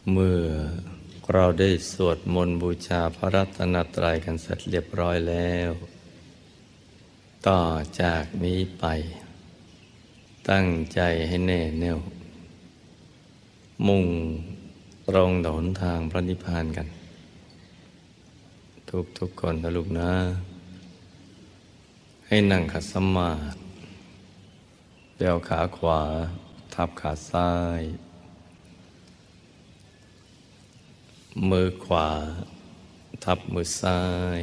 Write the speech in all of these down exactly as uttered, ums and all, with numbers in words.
เมื่อเราได้สวดมนต์บูชาพระรัตนตรัยกันเสร็จเรียบร้อยแล้วต่อจากนี้ไปตั้งใจให้แน่แน่วมุ่งตรงต่อหนทางพระนิพพานกันทุกทุกคนนะลูกนะให้นั่งขัดสมาธิเดี่ยวขาขวาทับขาซ้ายมือขวาทับมือซ้าย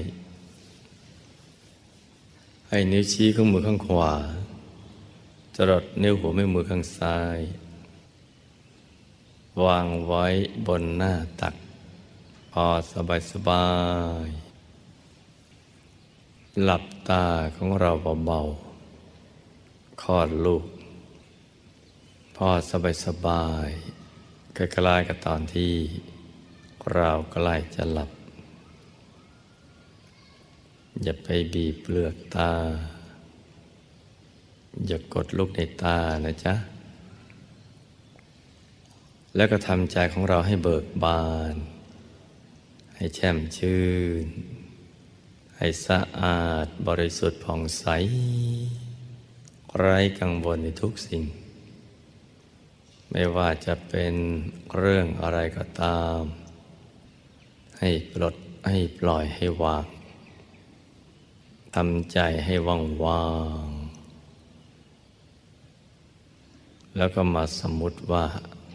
ให้นิ้วชี้ของมือข้างขวาจรดนิ้วหัวแม่มือข้างซ้ายวางไว้บนหน้าตักพอสบายสบายหลับตาของเราเบาๆคลอดลูกพอสบายสบายคล้ายๆกับตอนที่เราใกล้จะหลับอย่าไปบีบเปลือกตาอย่ากดลูกในตานะจ๊ะแล้วก็ทำใจของเราให้เบิกบานให้แช่มชื่นให้สะอาดบริสุทธิ์ผ่องใสไร้กังวลในทุกสิ่งไม่ว่าจะเป็นเรื่องอะไรก็ตามให้ปลดให้ปล่อยให้วางทำใจให้ว่างว่างแล้วก็มาสมมุติว่า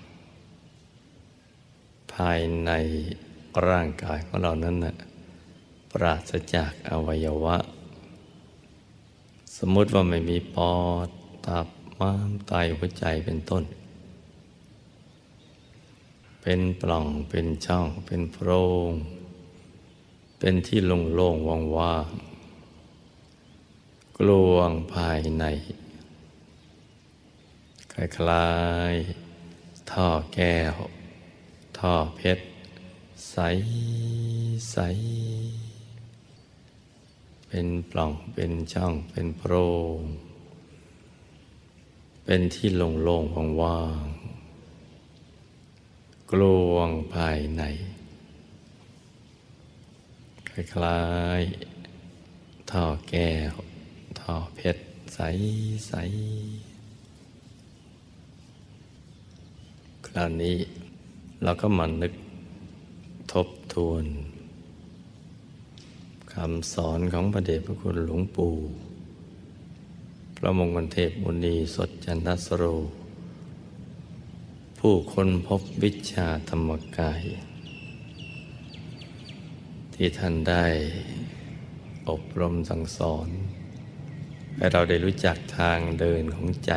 ภายในร่างกายของเรานั้นน่ะปราศจากอวัยวะสมมุติว่าไม่มีปอดตับม้ามไตหัวใจเป็นต้นเป็นปล่องเป็นช่องเป็นโพรงเป็นที่โล่งๆว่างๆกลวงภายในคล้ายๆท่อแก้วท่อเพชรใสใสเป็นปล่องเป็นช่องเป็นโพรงเป็นที่โล่งๆว่างๆกลวงภายในคล้ายๆท่อแก้วท่อเพชรใสใสคราวนี้เราก็มานึกทบทวนคำสอนของพระเดชพระคุณหลวงปู่พระมงคลเทพมุนีสดจันทสโรผู้ค้นพบวิชาธรรมกายที่ท่านได้อบรมสั่งสอนให้เราได้รู้จักทางเดินของใจ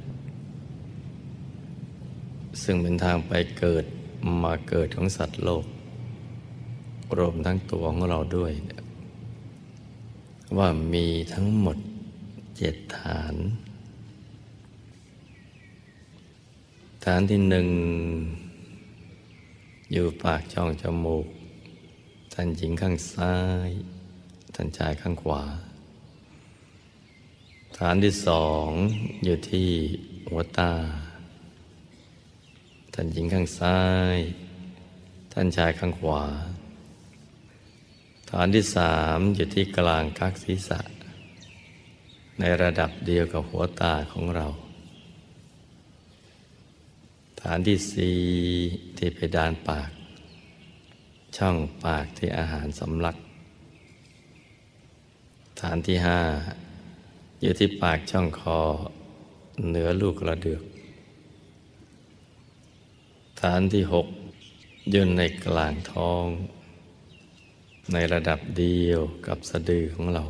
ซึ่งเป็นทางไปเกิดมาเกิดของสัตว์โลกรวมทั้งตัวของเราด้วยว่ามีทั้งหมดเจ็ดฐานฐานที่หนึ่งอยู่ปากช่องจมูกท่านหญิงข้างซ้ายท่านชายข้างขวาฐานที่สองอยู่ที่หัวตาท่านหญิงข้างซ้ายท่านชายข้างขวาฐานที่สามอยู่ที่กลางกักศีรษะในระดับเดียวกับหัวตาของเราฐานที่สี่ที่เพดานปากช่องปากที่อาหารสำลักฐานที่ห้าอยู่ที่ปากช่องคอเหนือลูกกระเดือกฐานที่หกอยู่ในกลางท้องในระดับเดียวกับสะดือของเรา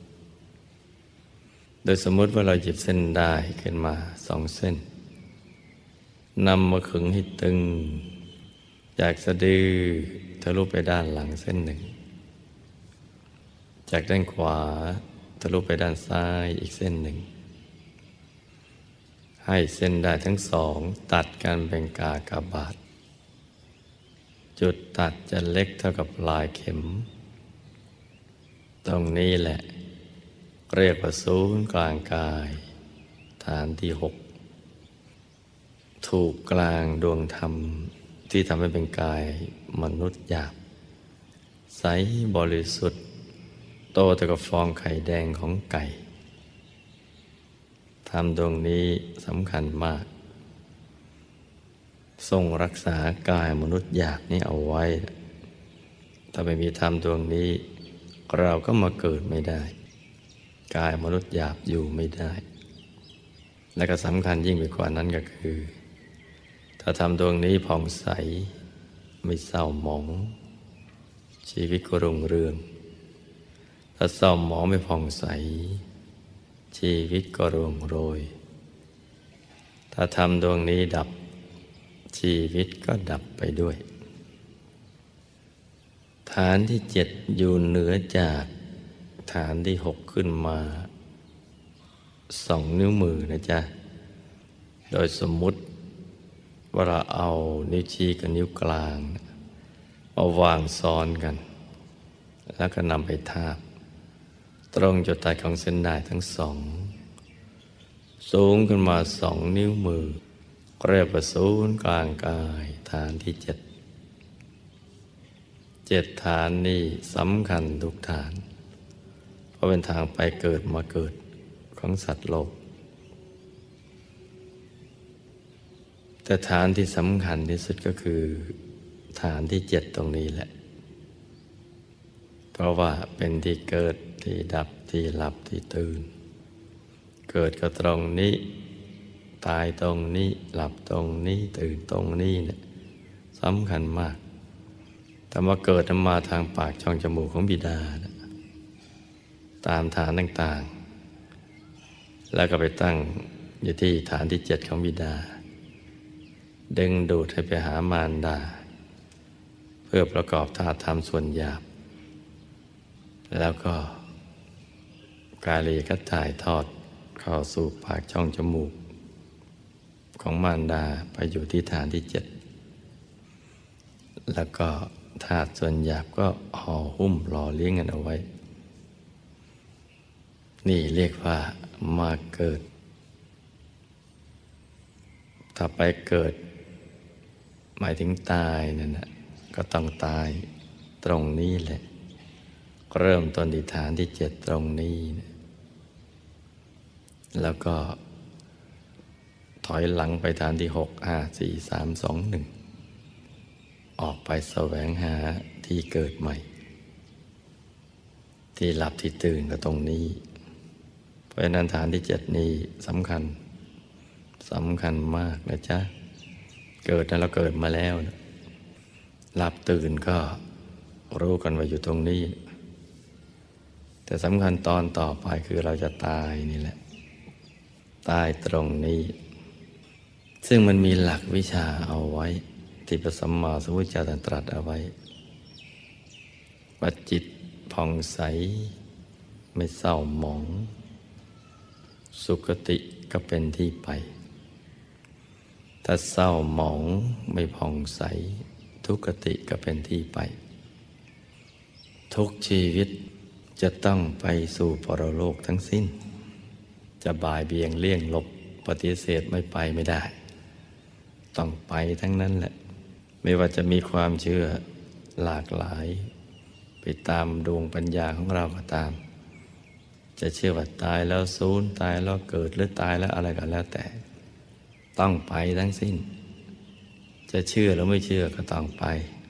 โดยสมมติว่าเราหยิบเส้นได้ขึ้นมาสองเส้นนำมาขึงให้ตึงจากสะดือทะลุไปด้านหลังเส้นหนึ่งจากด้านขวาทะลุไปด้านซ้ายอีกเส้นหนึ่งให้เส้นได้ทั้งสองตัดกันเป็นกากบาทจุดตัดจะเล็กเท่ากับปลายเข็มตรงนี้แหละเรียกว่าศูนย์กลางกายฐานที่หกถูกกลางดวงธรรมที่ทำให้เป็นกายมนุษย์หยาบใสบริสุทธิ์โตเท่ากับฟองไข่แดงของไก่ธรรมดวงนี้สำคัญมากทรงรักษากายมนุษย์หยาบนี้เอาไว้ถ้าไม่มีธรรมดวงนี้เราก็มาเกิดไม่ได้กายมนุษย์หยาบอยู่ไม่ได้และก็สำคัญยิ่งไปกว่านั้นก็คือถ้าธรรมดวงนี้ผ่องใสไม่เศร้าหมองชีวิตก็รุ่งเรืองถ้าเศร้าหมองไม่ผ่องใสชีวิตก็ร่วงโรยถ้าธรรมดวงนี้ดับชีวิตก็ดับไปด้วยฐานที่เจ็ดอยู่เหนือจากฐานที่หกขึ้นมาสองนิ้วมือนะจ๊ะโดยสมมุติว่าเราเอานิ้วชี้กับนิ้วกลางเอาวางซ้อนกันแล้วก็นำไปทาบตรงจุดตัดของเส้นด้ายทั้งสองสูงขึ้นมาสองนิ้วมือเรียกว่าศูนย์กลางกายฐานที่เจ็ดเจ็ดฐานนี้สำคัญทุกฐานเพราะเป็นทางไปเกิดมาเกิดของสัตว์โลกแต่ฐานที่สำคัญที่สุดก็คือฐานที่เจ็ดตรงนี้แหละเพราะว่าเป็นที่เกิดที่ดับที่หลับที่ตื่นเกิดก็ตรงนี้ตายตรงนี้หลับตรงนี้ตื่นตรงนี้เนี่ยสำคัญมากแต่มาเกิดมาทางปากช่องจมูกของบิดานะตามฐานต่างๆแล้วก็ไปตั้งอยู่ที่ฐานที่เจ็ดของบิดาดึงดูดให้ไปหามารดาเพื่อประกอบธาตุธรรมส่วนหยาบแล้วก็กาลีก็ถ่ายทอดเข้าสู่ปากช่องจมูกของมารดาไปอยู่ที่ฐานที่เจ็ดแล้วก็ธาตุส่วนหยาบก็ห่อหุ้มหล่อเลี้ยงกันเอาไว้นี่เรียกว่ามาเกิดถ้าไปเกิดหมายถึงตายนั่นนะก็ต้องตายตรงนี้แหละเริ่มต้นที่ฐานที่เจ็ดตรงนี้นะแล้วก็ถอยหลังไปฐานที่หกห้าสี่สามสองหนึ่งออกไปแสวงหาที่เกิดใหม่ที่หลับที่ตื่นก็ตรงนี้เพราะฉะนั้นฐานที่เจ็ดนี้สำคัญสำคัญมากนะจ๊ะเกิดนั้นเราเกิดมาแล้วนะหลับตื่นก็รู้กันว่าอยู่ตรงนี้แต่สำคัญตอนต่อไปคือเราจะตายนี่แหละตายตรงนี้ซึ่งมันมีหลักวิชาเอาไว้ที่พระสัมมาสัมพุทธเจ้าตรัสเอาไว้ว่าจิตผ่องใสไม่เศร้าหมองสุคติก็เป็นที่ไปถ้าเศร้าหมองไม่ผ่องใสทุกขติก็เป็นที่ไปทุกชีวิตจะต้องไปสู่ปรโลกทั้งสิ้นจะบ่ายเบี่ยงเลี่ยงหลบปฏิเสธไม่ไปไม่ได้ต้องไปทั้งนั้นแหละไม่ว่าจะมีความเชื่อหลากหลายไปตามดวงปัญญาของเราก็ตามจะเชื่อว่าตายแล้วสูญตายแล้วเกิดหรือตายแล้วอะไรก็แล้วแต่ต้องไปทั้งสิ้นจะเชื่อหรือไม่เชื่อก็ต้องไป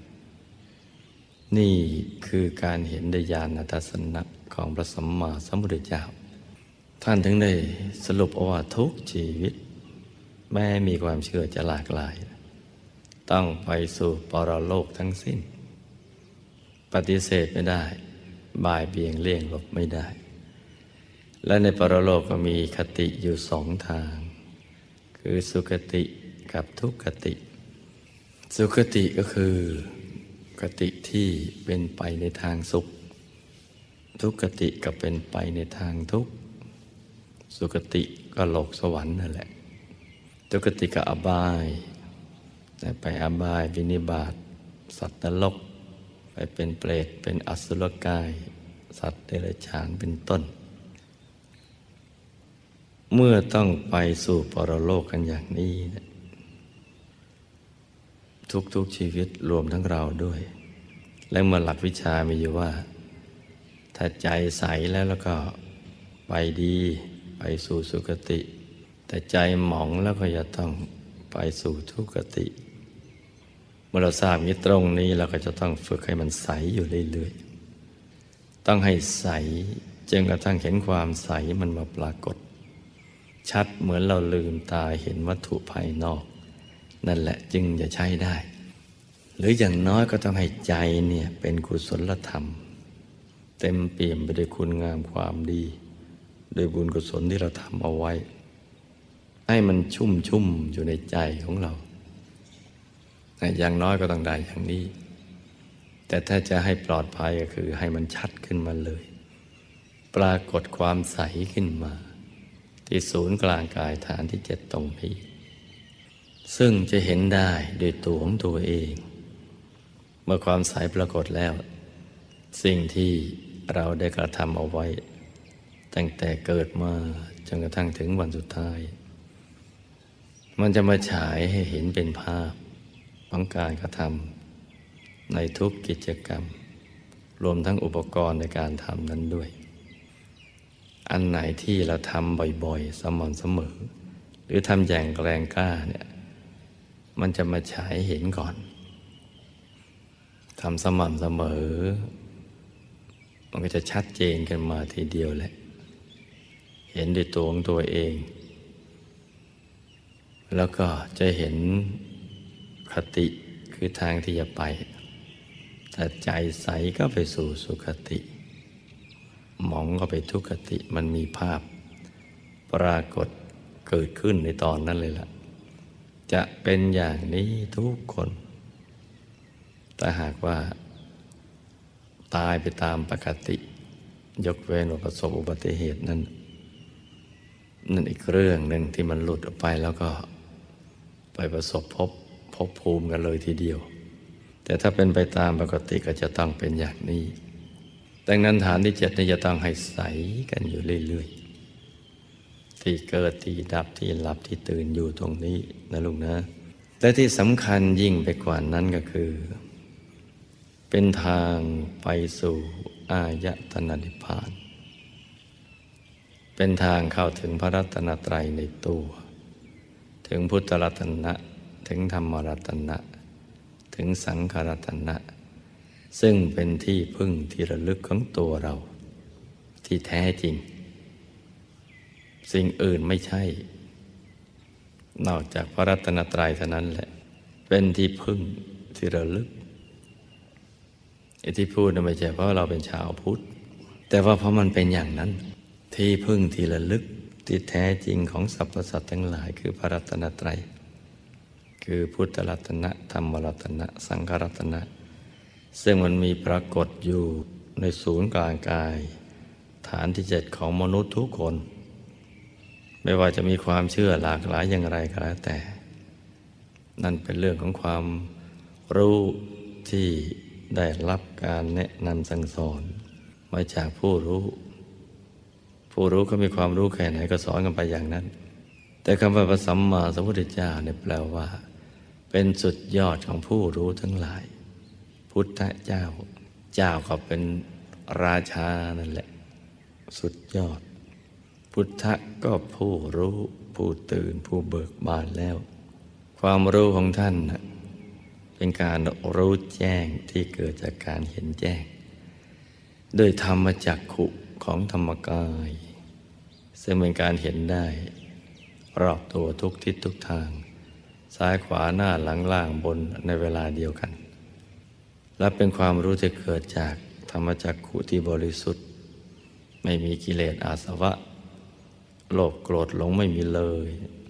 นี่คือการเห็นญาณทัศนะของพระสัมมาสัมพุทธเจ้าท่านถึงได้สรุปว่าทุกชีวิตแม้มีความเชื่อจะหลากหลายต้องไปสู่ปรโลกทั้งสิ้นปฏิเสธไม่ได้บ่ายเบี่ยงเลี่ยงหลบไม่ได้และในปรโลกก็มีคติอยู่สองทางคือสุคติกับทุกขติสุคติก็คือคติที่เป็นไปในทางสุขทุกขติก็เป็นไปในทางทุกข์สุคติก็โลกสวรรค์นั่นแหละทุกขติก็อบายแต่ไปอบายวินิบาตสัตว์นรกไปเป็นเปรตเป็นอสุรกายสัตว์เดรัจฉานเป็นต้นเมื่อต้องไปสู่ปรโลกกันอย่างนี้นะทุกๆชีวิตรวมทั้งเราด้วยและเมื่อหลักวิชามีอยู่ว่าถ้าใจใสแล้วแล้วก็ไปดีไปสู่สุคติแต่ใจหมองแล้วก็จะต้องไปสู่ทุกขติเมื่อเราทราบนี้ตรงนี้เราก็จะต้องฝึกให้มันใสอยู่เรื่อยๆต้องให้ใสจนกระทั่งเห็นความใสมันมาปรากฏชัดเหมือนเราลืมตาเห็นวัตถุภายนอกนั่นแหละจึงจะใช้ได้หรืออย่างน้อยก็ต้องให้ใจเนี่ยเป็นกุศลธรรมเต็มเปี่ยมไปด้วยคุณงามความดีโดยบุญกุศลที่เราทำเอาไว้ให้มันชุ่มชุ่มอยู่ในใจของเราอย่างน้อยก็ต้องได้อย่างนี้แต่ถ้าจะให้ปลอดภัยก็คือให้มันชัดขึ้นมาเลยปรากฏความใสขึ้นมาที่ศูนย์กลางกายฐานที่เจ็ดตรงนี้ซึ่งจะเห็นได้โดยตัวของตัวเองเมื่อความใสปรากฏแล้วสิ่งที่เราได้กระทำเอาไว้ตั้งแต่เกิดมาจนกระทั่งถึงวันสุดท้ายมันจะมาฉายให้เห็นเป็นภาพของการกระทำในทุกกิจกรรมรวมทั้งอุปกรณ์ในการทำนั้นด้วยอันไหนที่เราทำบ่อยๆสม่ำเสมอหรือทำอย่างแรงกล้าเนี่ยมันจะมาฉายเห็นก่อนทำสม่ำเสมอมันก็จะชัดเจนกันมาทีเดียวแหละเห็นด้วยตัวของตัวเองแล้วก็จะเห็นคติคือทางที่จะไปถ้าใจใสก็ไปสู่สุคติหมองก็ไปทุกขติมันมีภาพปรากฏเกิดขึ้นในตอนนั้นเลยล่ะจะเป็นอย่างนี้ทุกคนแต่หากว่าตายไปตามปกติยกเว้นว่าประสบอุบัติเหตุนั้นนั่นอีกเรื่องหนึ่งที่มันหลุดออกไปแล้วก็ไปประสบพบพบภูมิกันเลยทีเดียวแต่ถ้าเป็นไปตามปกติก็จะต้องเป็นอย่างนี้ดังนั้นฐานที่เจ็ดนี่จะต้องให้ใสกันอยู่เรื่อยๆที่เกิดที่ดับที่หลับที่ตื่นอยู่ตรงนี้นะลูกนะและที่สำคัญยิ่งไปกว่านั้นก็คือเป็นทางไปสู่อายตนะนิพพานเป็นทางเข้าถึงพระรัตนตรัยในตัวถึงพุทธรัตนะถึงธรรมรัตนะถึงสังฆรัตนะซึ่งเป็นที่พึ่งที่ระลึกของตัวเราที่แท้จริงสิ่งอื่นไม่ใช่นอกจากพระรัตนตรัยเท่านั้นแหละเป็นที่พึ่งที่ระลึกไอ้ที่พูดน่ะไม่ใช่เพราะเราเป็นชาวพุทธแต่ว่าเพราะมันเป็นอย่างนั้นที่พึ่งที่ระลึกที่แท้จริงของสรรพสัตว์ทั้งหลายคือพระรัตนตรัยคือพุทธรัตนะธรรมรัตนะสังฆรัตนะซึ่งมันมีปรากฏอยู่ในศูนย์กลางกายฐานที่เจ็ดของมนุษย์ทุกคนไม่ว่าจะมีความเชื่อหลากหลายอย่างไรก็แล้วแต่นั่นเป็นเรื่องของความรู้ที่ได้รับการแนะนำสั่งสอนมาจากผู้รู้ผู้รู้ก็มีความรู้แค่ไหนก็สอนกันไปอย่างนั้นแต่คำว่าพระสัมมาสัมพุทธเจ้าเนี่ยแปลว่าเป็นสุดยอดของผู้รู้ทั้งหลายพุทธเจ้าเจ้าก็เป็นราชานั่นแหละสุดยอดพุทธะก็ผู้รู้ผู้ตื่นผู้เบิกบานแล้วความรู้ของท่านเป็นการรู้แจ้งที่เกิดจากการเห็นแจ้งโดยธรรมจักขุของธรรมกายซึ่งเป็นการเห็นได้รอบตัวทุกทิศทุกทางซ้ายขวาหน้าหลังล่างบนในเวลาเดียวกันและเป็นความรู้ที่เกิดจากธรรมจักขุที่บริสุทธิ์ไม่มีกิเลสอาสวะโลภโกรธหลงไม่มีเลย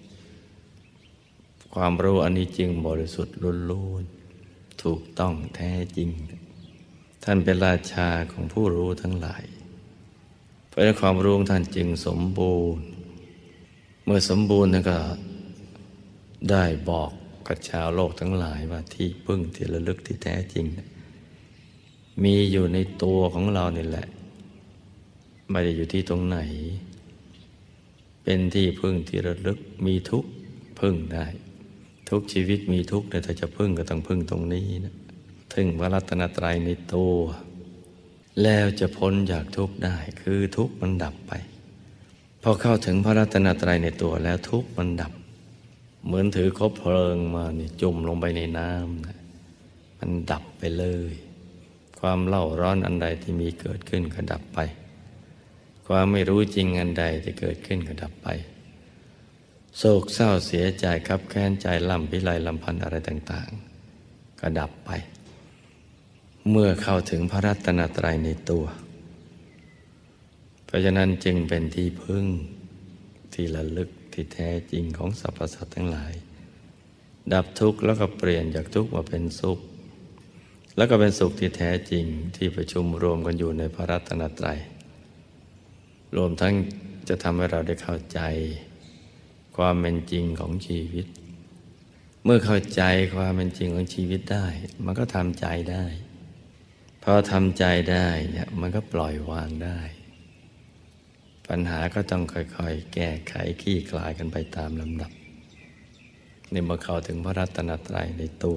ความรู้อันนี้จึงบริสุทธิ์ล้วนๆถูกต้องแท้จริงท่านเป็นราชาของผู้รู้ทั้งหลายเพราะความรู้ของท่านจึงสมบูรณ์เมื่อสมบูรณ์ท่านก็ได้บอกกับชาวโลกทั้งหลายว่าที่พึ่งที่ระลึกที่แท้จริงมีอยู่ในตัวของเรานี่แหละไม่ได้อยู่ที่ตรงไหนเป็นที่พึ่งที่ระลึกมีทุกพึ่งได้ทุกชีวิตมีทุกข์แต่ถ้าจะพึ่งก็ต้องพึ่งตรงนี้นะถึงพระรัตนตรัยในตัวแล้วจะพ้นจากทุกข์ได้คือทุกข์มันดับไปพอเข้าถึงพระรัตนตรัยในตัวแล้วทุกข์มันดับเหมือนถือคบเพลิงมานี่จุ่มลงไปในน้ำนะมันดับไปเลยความเล่าร้อนอันใดที่มีเกิดขึ้นก็ดับไปความไม่รู้จริงอันใดที่เกิดขึ้นก็ดับไปโศกเศร้าเสียใจคับแค้นใจล่ำพิไรลำพันธ์อะไรต่างๆก็ดับไปเมื่อเข้าถึงพระรัตนตรัยในตัวเพราะฉะนั้นจึงเป็นที่พึ่งที่ระลึกที่แท้จริงของสรรพสัตว์ทั้งหลายดับทุกข์แล้วก็เปลี่ยนจากทุกข์มาเป็นสุขแล้วก็เป็นสุขที่แท้จริงที่ประชุมรวมกันอยู่ในพระรัตนตรัยรวมทั้งจะทำให้เราได้เข้าใจความเป็นจริงของชีวิตเมื่อเข้าใจความเป็นจริงของชีวิตได้มันก็ทำใจได้พอทำใจได้เนี่ยมันก็ปล่อยวางได้ปัญหาก็ต้องค่อยๆแก้ไขคลี่คลายกันไปตามลำดับนี่เมื่อเข้าถึงพระรัตนตรัยในตั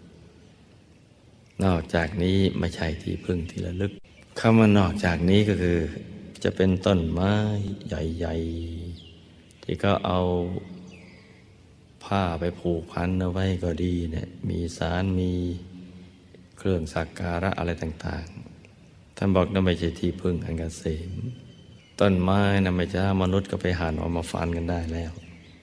วนอกจากนี้ไม่ใช่ที่พึ่งที่ระลึกคำว่านอกจากนี้ก็คือจะเป็นต้นไม้ใหญ่ๆที่ก็เอาผ้าไปผูกพันเอาไว้ก็ดีเนี่ยมีสารมีเครื่องสักการะอะไรต่างๆท่านบอกนั่นไม่ใช่ที่พึ่งอันเกษมต้นไม้นะไม่ใช่มนุษย์ก็ไปหั่นออกมาฟันกันได้แล้ว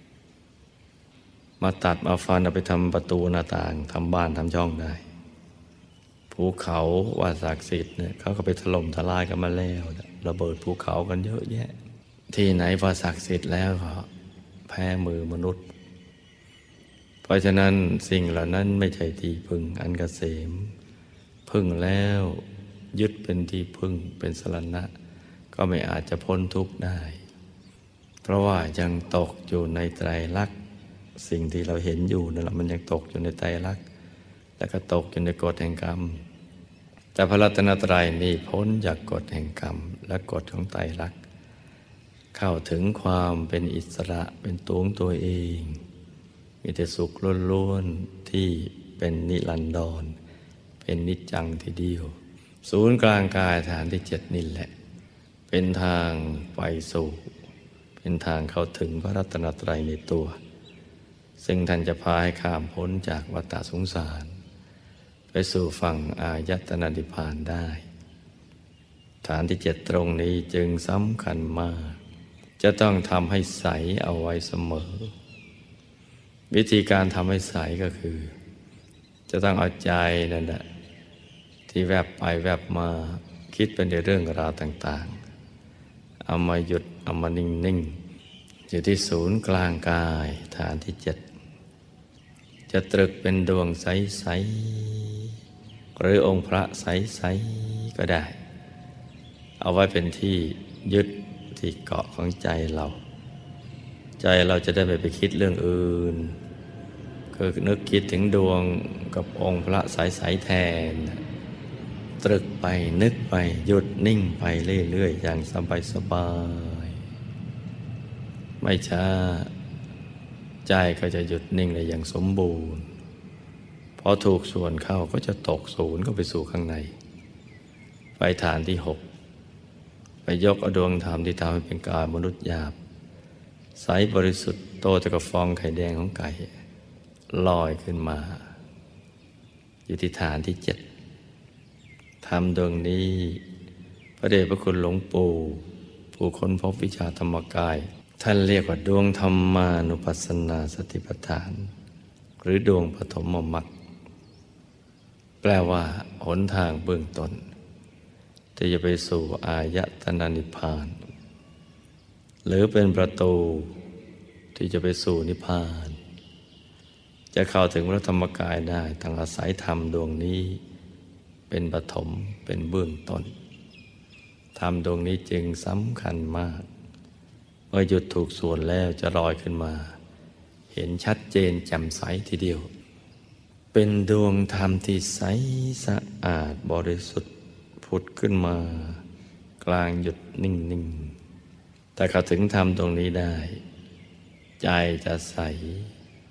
มาตัดมาฟันเอาไปทำประตูหน้าต่างทำบ้านทำช่องได้ภูเขาว่าศักดิ์สิทธิ์เนี่ยเขาก็ไปถล่มทลายกันมาแล้วระเบิดภูเขากันเยอะแยะที่ไหนพอศักดิ์สิทธิ์แล้วก็แพ้มือมนุษย์เพราะฉะนั้นสิ่งเหล่านั้นไม่ใช่ที่พึ่งอันเกษมพึ่งแล้วยึดเป็นที่พึ่งเป็นสรณะก็ไม่อาจจะพ้นทุกข์ได้เพราะว่ายังตกอยู่ในไตรลักษณ์สิ่งที่เราเห็นอยู่นั่นแหละมันยังตกอยู่ในไตรลักษณ์แล้วก็ตกอยู่ในกฎแห่งกรรมแต่พระรัตนตรัยนี่พ้นจากกฎแห่งกรรมและกฎของไตรลักษณ์เข้าถึงความเป็นอิสระเป็นตัวของตัวเองมีแต่สุขล้วนๆที่เป็นนิรันดรเป็นนิจจังทีเดียวศูนย์กลางกายฐานที่เจ็ดนี่แหละเป็นทางไปสู่เป็นทางเข้าถึงพระรัตนตรัยในตัวซึ่งท่านจะพาให้ข้ามพ้นจากวัฏสงสารไปสู่ฝั่งอายตนะนิพพานได้ฐานที่เจ็ดตรงนี้จึงสำคัญมากจะต้องทำให้ใสเอาไว้เสมอวิธีการทำให้ใสก็คือจะต้องเอาใจนั่นแหละที่แวบไปแวบมาคิดเป็นในเรื่องราวต่างๆเอามาหยุดเอามานิ่งๆอยู่ที่ศูนย์กลางกายฐานที่เจ็ดจะตรึกเป็นดวงใสๆหรือองค์พระใสๆก็ได้เอาไว้เป็นที่ยึดที่เกาะของใจเราใจเราจะได้ไม่ไปคิดเรื่องอื่นคือนึกคิดถึงดวงกับองค์พระใสๆแทนตรึกไปนึกไปหยุดนิ่งไปเรื่อยๆอย่างสบายๆไม่ช้าใจก็จะหยุดนิ่งได้อย่างสมบูรณ์พอถูกส่วนเข้าก็จะตกศูนย์ก็ไปสู่ข้างในไปฐานที่หกไปยกเอาดวงธรรมที่ทำให้เป็นกายมนุษย์หยาบใสบริสุทธิ์โตจะกับฟองไข่แดงของไก่ลอยขึ้นมาอยู่ที่ฐานที่เจ็ดธรรมดวงนี้พระเดชพระคุณหลวงปู่ผู้ค้นพบวิชาธรรมกายท่านเรียกว่าดวงธรรมานุปัสสนาสติปัฏฐานหรือดวงปฐมมรรคแปลว่าหนทางเบื้องต้นที่จะไปสู่อายตนะนิพพานหรือเป็นประตูที่จะไปสู่นิพพานจะเข้าถึงพระธรรมกายได้ต้องอาศัยธรรมดวงนี้เป็นปฐมเป็นเบื้องต้นธรรมดวงนี้จึงสำคัญมากเมื่อหยุดถูกส่วนแล้วจะลอยขึ้นมาเห็นชัดเจนแจ่มใสทีเดียวเป็นดวงธรรมที่ใสสะอาดบริสุทธิ์ผุดขึ้นมากลางหยุดนิ่งๆแต่เข้าถึงธรรมตรงนี้ได้ใจจะใส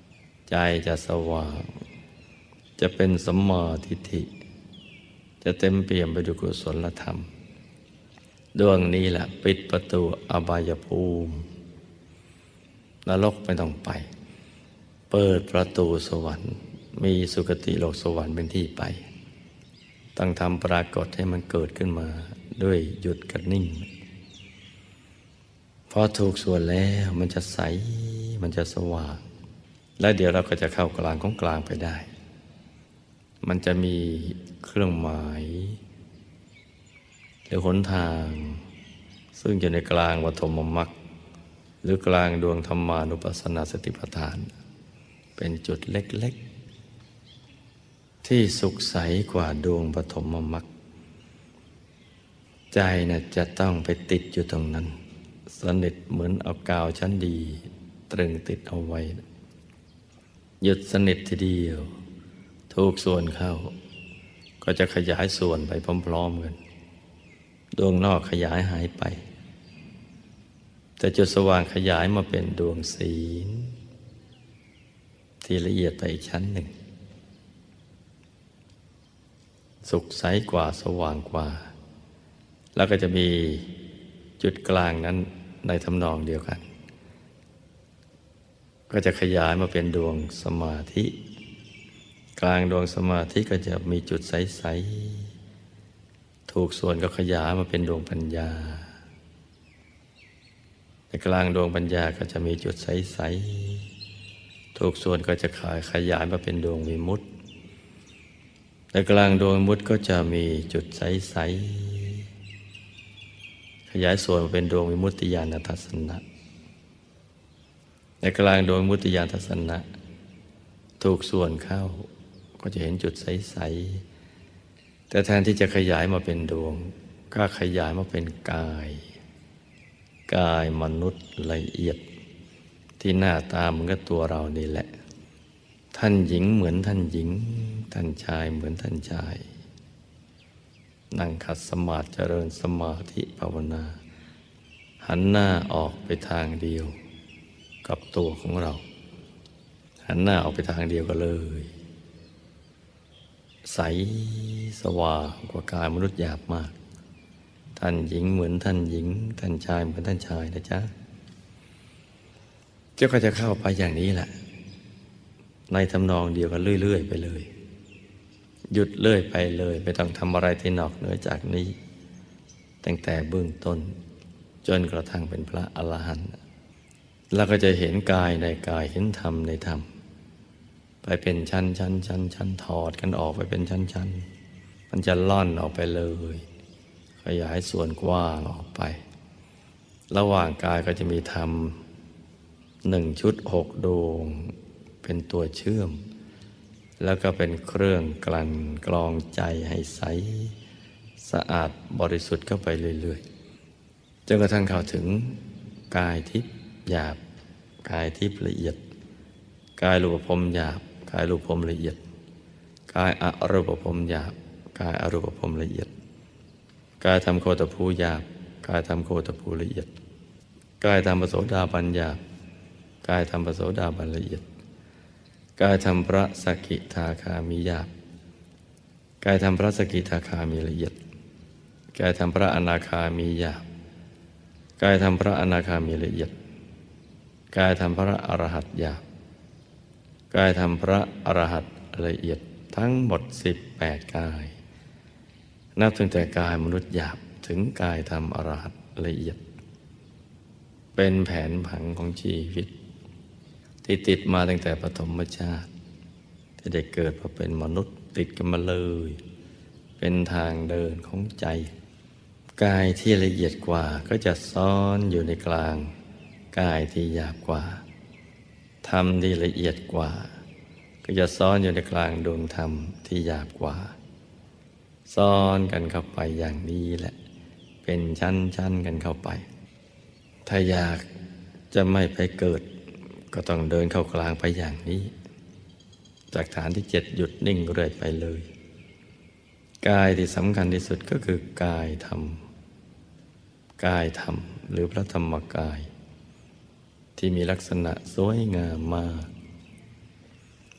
ใจจะสว่างจะเป็นสัมมาทิฏฐิจะเต็มเปี่ยมไปด้วยกุศลธรรมดวงนี้แหละปิดประตูอบายภูมินรกไม่ต้องไปเปิดประตูสวรรค์มีสุคติโลกสวรรค์เป็นที่ไปต้องทำปรากฏให้มันเกิดขึ้นมาด้วยหยุดกับนิ่งพอถูกส่วนแล้วมันจะใสมันจะสว่างและเดี๋ยวเราก็จะเข้ากลางของกลางไปได้มันจะมีเครื่องหมายหรือหนทางซึ่งอยู่ในกลางปฐมมรรคหรือกลางดวงธรรมานุปัสสนาสติปัฏฐานเป็นจุดเล็กๆที่สุขใสกว่าดวงปฐมมรรคใจน่ะจะต้องไปติดอยู่ตรงนั้นสนิทเหมือนเอากาวชั้นดีตรึงติดเอาไว้หยุดสนิททีเดียวทุกส่วนเข้าก็จะขยายส่วนไปพร้อมๆกันดวงนอกขยายหายไปแต่จุดสว่างขยายมาเป็นดวงศีลที่ละเอียดไปอีกชั้นหนึ่งสุขใสกว่าสว่างกว่าแล้วก็จะมีจุดกลางนั้นในทำนองเดียวกันก็จะขยายมาเป็นดวงสมาธิกลางดวงสมาธิก็จะมีจุดใสๆถูกส่วนก็ขยายมาเป็นดวงปัญญาในกลางดวงปัญญาก็จะมีจุดใสๆถูกส่วนก็จะขายขยายมาเป็นดวงวิมุตติในกลางดวงวิมุตติก็จะมีจุดใสๆขยายส่วนมาเป็นดวงวิมุตติญาณทัศนะในกลางดวงวิมุตติญาณทัศนะถูกส่วนเข้าก็จะเห็นจุดใสๆแต่แทนที่จะขยายมาเป็นดวงก็ขยายมาเป็นกายกายมนุษย์ละเอียดที่หน้าตาเหมือนกับตัวเรานี่แหละท่านหญิงเหมือนท่านหญิงท่านชายเหมือนท่านชายนั่งขัดสมาธิเจริญสมาธิภาวนาหันหน้าออกไปทางเดียวกับตัวของเราหันหน้าออกไปทางเดียวกันเลยใสสว่างกว่ากายมนุษย์หยาบมากท่านหญิงเหมือนท่านหญิงท่านชายเหมือนท่านชายนะจ๊ะเจ้าก็จะเข้าไปอย่างนี้แหละในทำนองเดียวกันเรื่อยๆไปเลยหยุดเรื่อยไปเลยไม่ต้องทำอะไรที่นอกเหนือจากนี้ตั้งแต่เบื้องต้นจนกระทั่งเป็นพระอรหันต์แล้วก็จะเห็นกายในกายเห็นธรรมในธรรมไปเป็นชั้นชั้นชั้นชั้นถอดกันออกไปเป็นชั้นชั้นมันจะล่อนออกไปเลยขยายส่วนกว้างออกไประหว่างกายก็จะมีธรรมหนึ่งชุดหกดวงเป็นตัวเชื่อมแล้วก็เป็นเครื่องกลั่นกรองใจให้ใสสะอาดบริสุทธิ์เข้าไปเรื่อยๆจนกระทั่งเข้าถึงกายทิพย์หยาบกายทิพย์ละเอียดกายรูปภพหยาบกายรูปภพละเอียดกายอรูปภพหยาบกายอรูปภพละเอียดกายธรรมโคตภูหยาบกายธรรมโคตภูละเอียดกายธรรมปโสดาบันหยาบกายธรรมปโสดาบันละเอียดกายธรรมพระสกิทาคามีหยาบกายธรรมพระสกิทาคามีละเอียดกายธรรมพระอนาคามีหยาบกายธรรมพระอนาคามีละเอียดกายธรรมพระอรหัตหยาบกายธรรมพระอรหัตละเอียดทั้งหมดสิบแปดกายนับตั้งแต่กายมนุษย์หยาบถึงกายธรรมอรหัตละเอียดเป็นแผนผังของชีวิตที่ติดมาตั้งแต่ปฐมชาติที่ได้เกิดมาเป็นมนุษย์ติดกันมาเลยเป็นทางเดินของใจกายที่ละเอียดกว่าก็จะซ่อนอยู่ในกลางกายที่หยาบกว่าธรรมที่ละเอียดกว่าก็จะซ่อนอยู่ในกลางดวงธรรมที่หยาบกว่าซ่อนกันเข้าไปอย่างนี้แหละเป็นชั้นๆกันเข้าไปถ้าอยากจะไม่ไปเกิดก็ต้องเดินเข้ากลางไปอย่างนี้จากฐานที่เจ็ดหยุดนิ่งเรื่อยไปเลยกายที่สำคัญที่สุดก็คือกายธรรมกายธรรมหรือพระธรรมกายที่มีลักษณะสวยงามมาก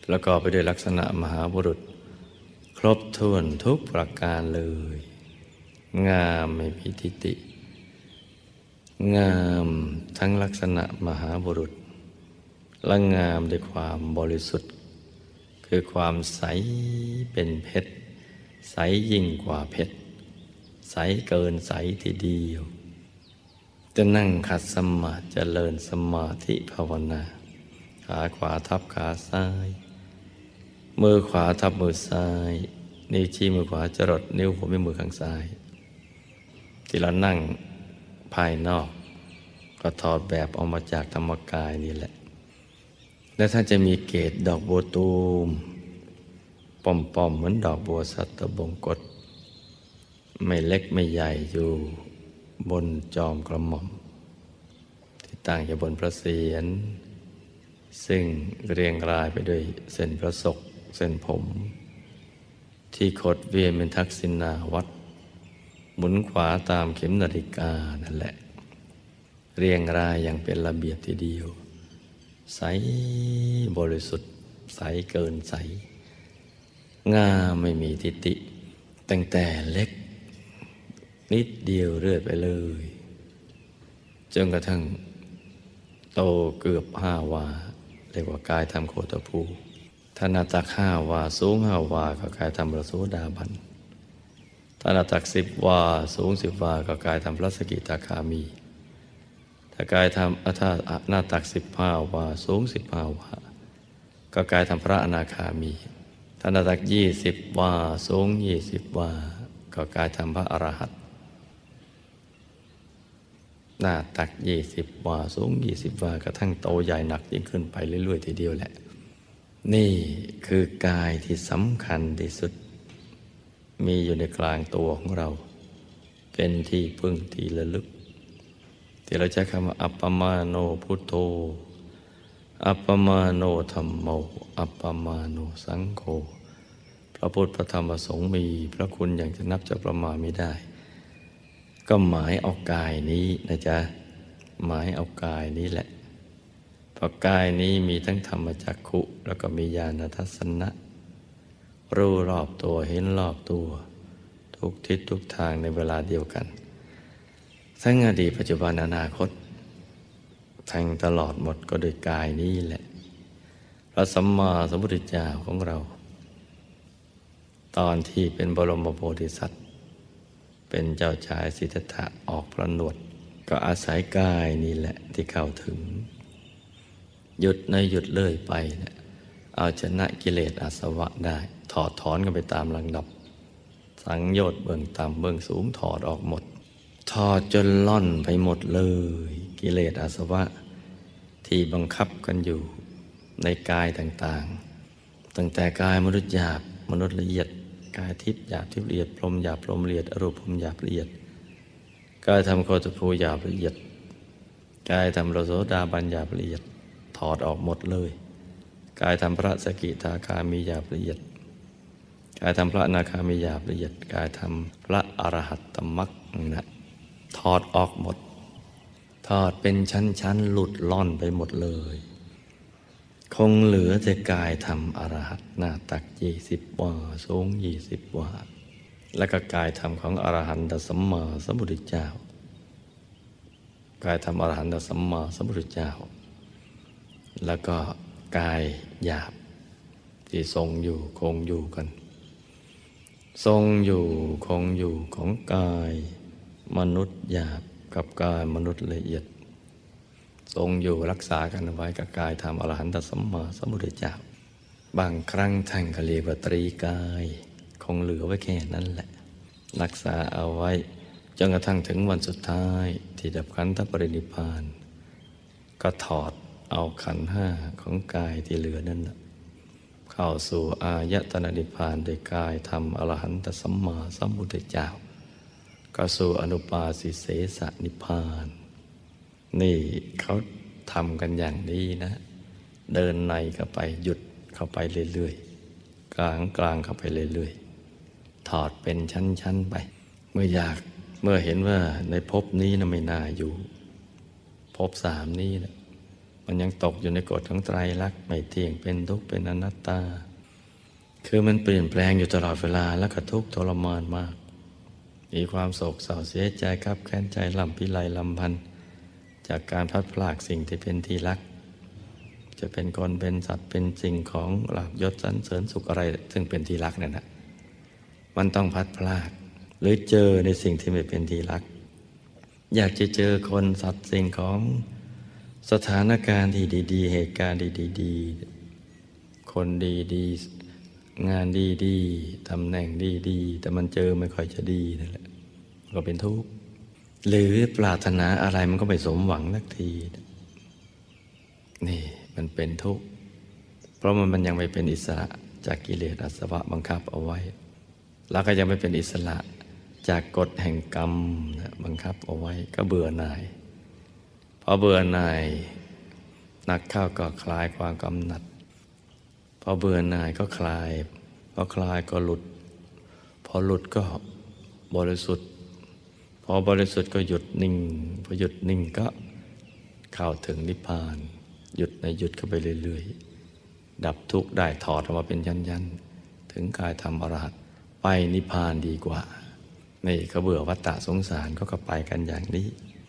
ประกอบไปด้วยลักษณะมหาบุรุษครบถ้วนทุกประการเลยงามไม่มีทิฏฐิงามทั้งลักษณะมหาบุรุษและงามด้วยความบริสุทธิ์คือความใสเป็นเพชรใสยิ่งกว่าเพชรใสเกินใสทีเดียวจะนั่งขัดสมาธิเจริญสมาธิภาวนาขาขวาทับขาซ้ายมือขวาทับมือซ้ายนิ้วชี้มือขวาจรดนิ้วหัวแม่มือข้างซ้ายที่เรานั่งภายนอกก็ถอดแบบออกมาจากธรรมกายนี่แหละและท่านจะมีเกศดอกบัวตูมป่อมๆเหมือนดอกบัวสัตบงกฎไม่เล็กไม่ใหญ่อยู่บนจอมกระหม่อมที่ตั้งอยู่บนพระเศียรซึ่งเรียงรายไปด้วยเส้นพระศกเส้นผมที่ขดเวียนเป็นทักษิณาวัตรหมุนขวาตามเข็มนาฬิกานั่นแหละเรียงรายอย่างเป็นระเบียบทีเดียวใสบริสุทธิ์ใสเกินใสงามไม่มีทิฏฐิตั้งแต่เล็กนิดเดียวเรื่อยไปเลยจนกระทั่งโตเกือบห้าวาเรียกว่ากายธรรมโคตภูถ้าหน้าตักห้าวาสูงห้าวาก็กายธรรมพระโสดาบันถ้าหน้าตักสิบวาสูงสิบวาก็กายธรรมพระสกิทาคามีถ้ากายธรรมถ้าหน้าตักสิบห้าวาสูงสิบห้าวาก็กายธรรมพระอนาคามีถ้าหน้าตักยี่สิบวาสูงยี่สิบวาก็กายธรรมพระอรหันต์หน้าตักยี่สิบวาสูงยี่สิบวากระทั่งโตใหญ่หนักยิ่งขึ้นไปเรื่อยๆทีเดียวแหละนี่คือกายที่สำคัญที่สุดมีอยู่ในกลางตัวของเราเป็นที่พึ่งที่ระลึกที่เราใช้คำว่าอัปปมาโนพุทโธอัปปมาโนธัมโมอัปปมาโนสังโฆพระพุทธพระธรรมพระสงฆ์มีพระคุณอย่างจะนับจะประมาณไม่ได้ก็หมายเอากายนี้นะจ๊ะหมายเอากายนี้แหละเพราะกายนี้มีทั้งธรรมจักขุแล้วก็มีญาณทัศนะรู้รอบตัวเห็นรอบตัวทุกทิศทุกทางในเวลาเดียวกันทั้งอดีตปัจจุบันอนาคตทั้งตลอดหมดก็โดยกายนี้แหละพระสัมมาสัมพุทธเจ้าของเราตอนที่เป็นบรมโพธิสัตว์เป็นเจ้าชายสิทธัตถะออกพระนวดก็อาศัยกายนี่แหละที่เข้าถึงหยุดในหยุดเลื่อยไปเนี่ยเอาชนะกิเลสอาสวะได้ถอดถอนกันไปตามลำดับสังโยชน์เบื้องต่ำเบื้องสูงถอดออกหมดถอดจนล่อนไปหมดเลยกิเลสอาสวะที่บังคับกันอยู่ในกายต่างๆตั้งแต่กายมนุษย์หยาบมนุษย์ละเอียดกายทิพย์หยาบทิพย์ละเอียดพรหมหยาบพรหมละเอียดอรูปพรหมหยาบละเอียดกายธรรมโคตภูหยาบละเอียดกายธรรมพระโสดาบันหยาบละเอียดถอดออกหมดเลยกายธรรมพระสกิทาคามีหยาบละเอียดกายธรรมพระอนาคามีหยาบละเอียดกายธรรมพระอรหัตตมรรคนะถอดออกหมดถอดเป็นชั้นๆหลุดล่อนไปหมดเลยคงเหลือแต่กายธรรมอรหัตหน้าตักยี่สิบวาสูงยี่สิบวาและก็กายธรรมของอรหันตสัมมาสัมพุทธเจ้ากายธรรมอรหันตสัมมาสัมพุทธเจ้าแล้วก็กายหยาบที่ทรงอยู่คงอยู่กันทรงอยู่คงอยู่ของกายมนุษย์หยาบกับกายมนุษย์ละเอียดทรงอยู่รักษากันไว้กับกายธรรมอรหันตสัมมาสัมพุทธเจ้าบางครั้งท่านก็เรียกว่าตรีกายคงเหลือไว้แค่นั้นแหละรักษาเอาไว้จนกระทั่งถึงวันสุดท้ายที่ดับขันธปรินิพพานก็ถอดเอาขันธ์ห้าของกายที่เหลือนั้นเข้าสู่อายตนะนิพพานโดยกายธรรมอรหันตสัมมาสัมพุทธเจ้าก็สู่อนุปาสิเสสนิพพานนี่เขาทำกันอย่างนี้นะเดินในเข้าไปหยุดเข้าไปเรื่อยๆกลางกลางเข้าไปเรื่อยๆถอดเป็นชั้นๆไปเมื่ออยากเมื่อเห็นว่าในภพนี้นะไม่น่าอยู่ภพสามนี้นะมมันยังตกอยู่ในกฎของไตรลักษณ์ไม่เที่ยงเป็นทุกข์เป็นอนัตตาคือมันเปลี่ยนแปลงอยู่ตลอดเวลาแล้วก็ทุกข์ทรมานมากมีความโศกเศร้าเสียใจครับแค้นใจลำพิไรลำพันธ์จากการพลัดพรากสิ่งที่เป็นที่รักจะเป็นคนเป็นสัตว์เป็นสิ่งของลาภยศสรรเสริญสุขอะไรซึ่งเป็นที่รักนั่นนะมันต้องพลัดพรากหรือเจอในสิ่งที่ไม่เป็นที่รักอยากจะเจอคนสัตว์สิ่งของสถานการณ์ที่ดีๆเหตุการณ์ดีๆคนดีๆงานดีๆตำแหน่งดีๆแต่มันเจอไม่ค่อยจะดีนั่นแหละก็เป็นทุกข์หรือปรารถนาอะไรมันก็ไม่สมหวังสักทีนี่มันเป็นทุกข์เพราะมันมันยังไม่เป็นอิสระจากกิเลสอาสวะบังคับเอาไว้แล้วก็ยังไม่เป็นอิสระจากกฎแห่งกรรมบังคับเอาไว้ก็เบื่อหน่ายพอเบื่อหน่ายหนักเข้าก็คลายความกำหนัดพอเบื่อหน่ายก็คลายพอคลายก็หลุดพอหลุดก็บริสุทธิ์พอบริสุทธิ์ก็หยุดนิ่งพอหยุดนิ่งก็เข้าถึงนิพพานหยุดในหยุดเข้าไปเรื่อยๆดับทุกข์ได้ถอดออกมาเป็นยันๆถึงกายธรรมอรหัตไปนิพพานดีกว่านี่เขาเบื่อวัฏฏะสงสารก็ก็ไปกันอย่างนี้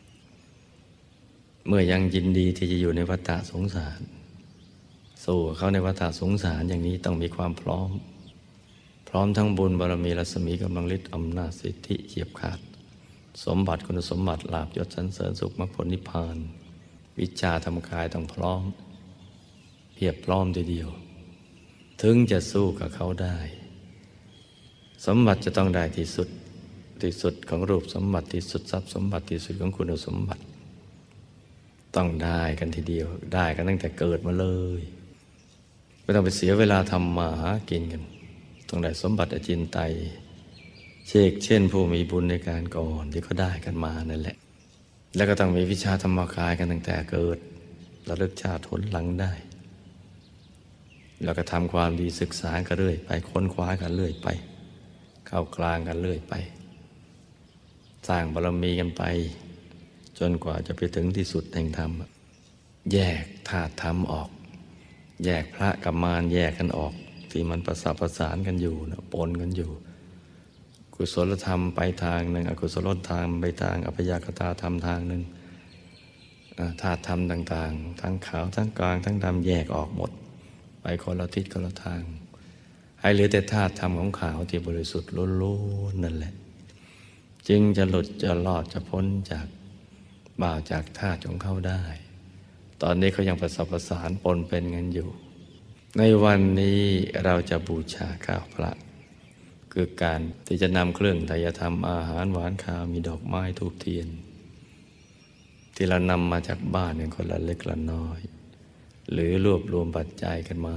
เมื่อยังยินดีที่จะอยู่ในวัฏฏะสงสารสู้เขาในวัฏฏะสงสารอย่างนี้ต้องมีความพร้อมพร้อมทั้งบุญบารมีรัศมีกำลังฤทธิ์อำนาจสิทธิเฉียบขาดสมบัติคุณสมบัติลาภยศสรรเสริญสุขมรรคผลนิพพานวิชาธรรมกายต้องพร้อมเพียบพร้อมทีเดียวถึงจะสู้กับเขาได้สมบัติจะต้องได้ที่สุดที่สุดของรูปสมบัติที่สุดทรัพย์สมบัติที่สุดของคุณสมบัติต้องได้กันทีเดียวได้กันตั้งแต่เกิดมาเลยไม่ต้องไปเสียเวลาทำมาหากินกันต้องได้สมบัติอจินไตยเช่นเช่นผู้มีบุญในการก่อนที่เขาได้กันมานั่นแหละแล้วก็ต้องมีวิชาธรรมกายกันตั้งแต่เกิดระลึกชาติผลหลังได้แล้วก็ทำความดีศึกษากันเรื่อยไปค้นคว้ากันเรื่อยไปเข้ากลางกันเรื่อยไปสร้างบารมีกันไปจนกว่าจะไปถึงที่สุดแห่งธรรมแยกธาตุธรรมออกแยกพระกับมารแยกกันออกที่มันประสานประสานกันอยู่นะปนกันอยู่กุศลธรรมไปทางหนึ่งอกุศลธรรมไปทางอัพยากตาธรรมทางหนึ่งธาตุธรรมต่างๆทั้งขาวทั้งกลางทั้งดำแยกออกหมดไปคนละทิศคนละทางให้เหลือแต่ธาตุธรรมของขาวที่บริสุทธิ์ล้วนๆนั่นแหละจึงจะหลุดจะรอดจะพ้นจากบ่าวจากธาตุของเขาได้ตอนนี้เขายังประสบประสานปนเป็นกันอยู่ในวันนี้เราจะบูชาข้าวพระคือการที่จะนำเครื่องไตรธรรมอาหารหวานข้าวมีดอกไม้ธูปเทียนที่เรานำมาจากบ้านกันคนละเล็กละน้อยหรือรวบรวมปัจจัยกันมา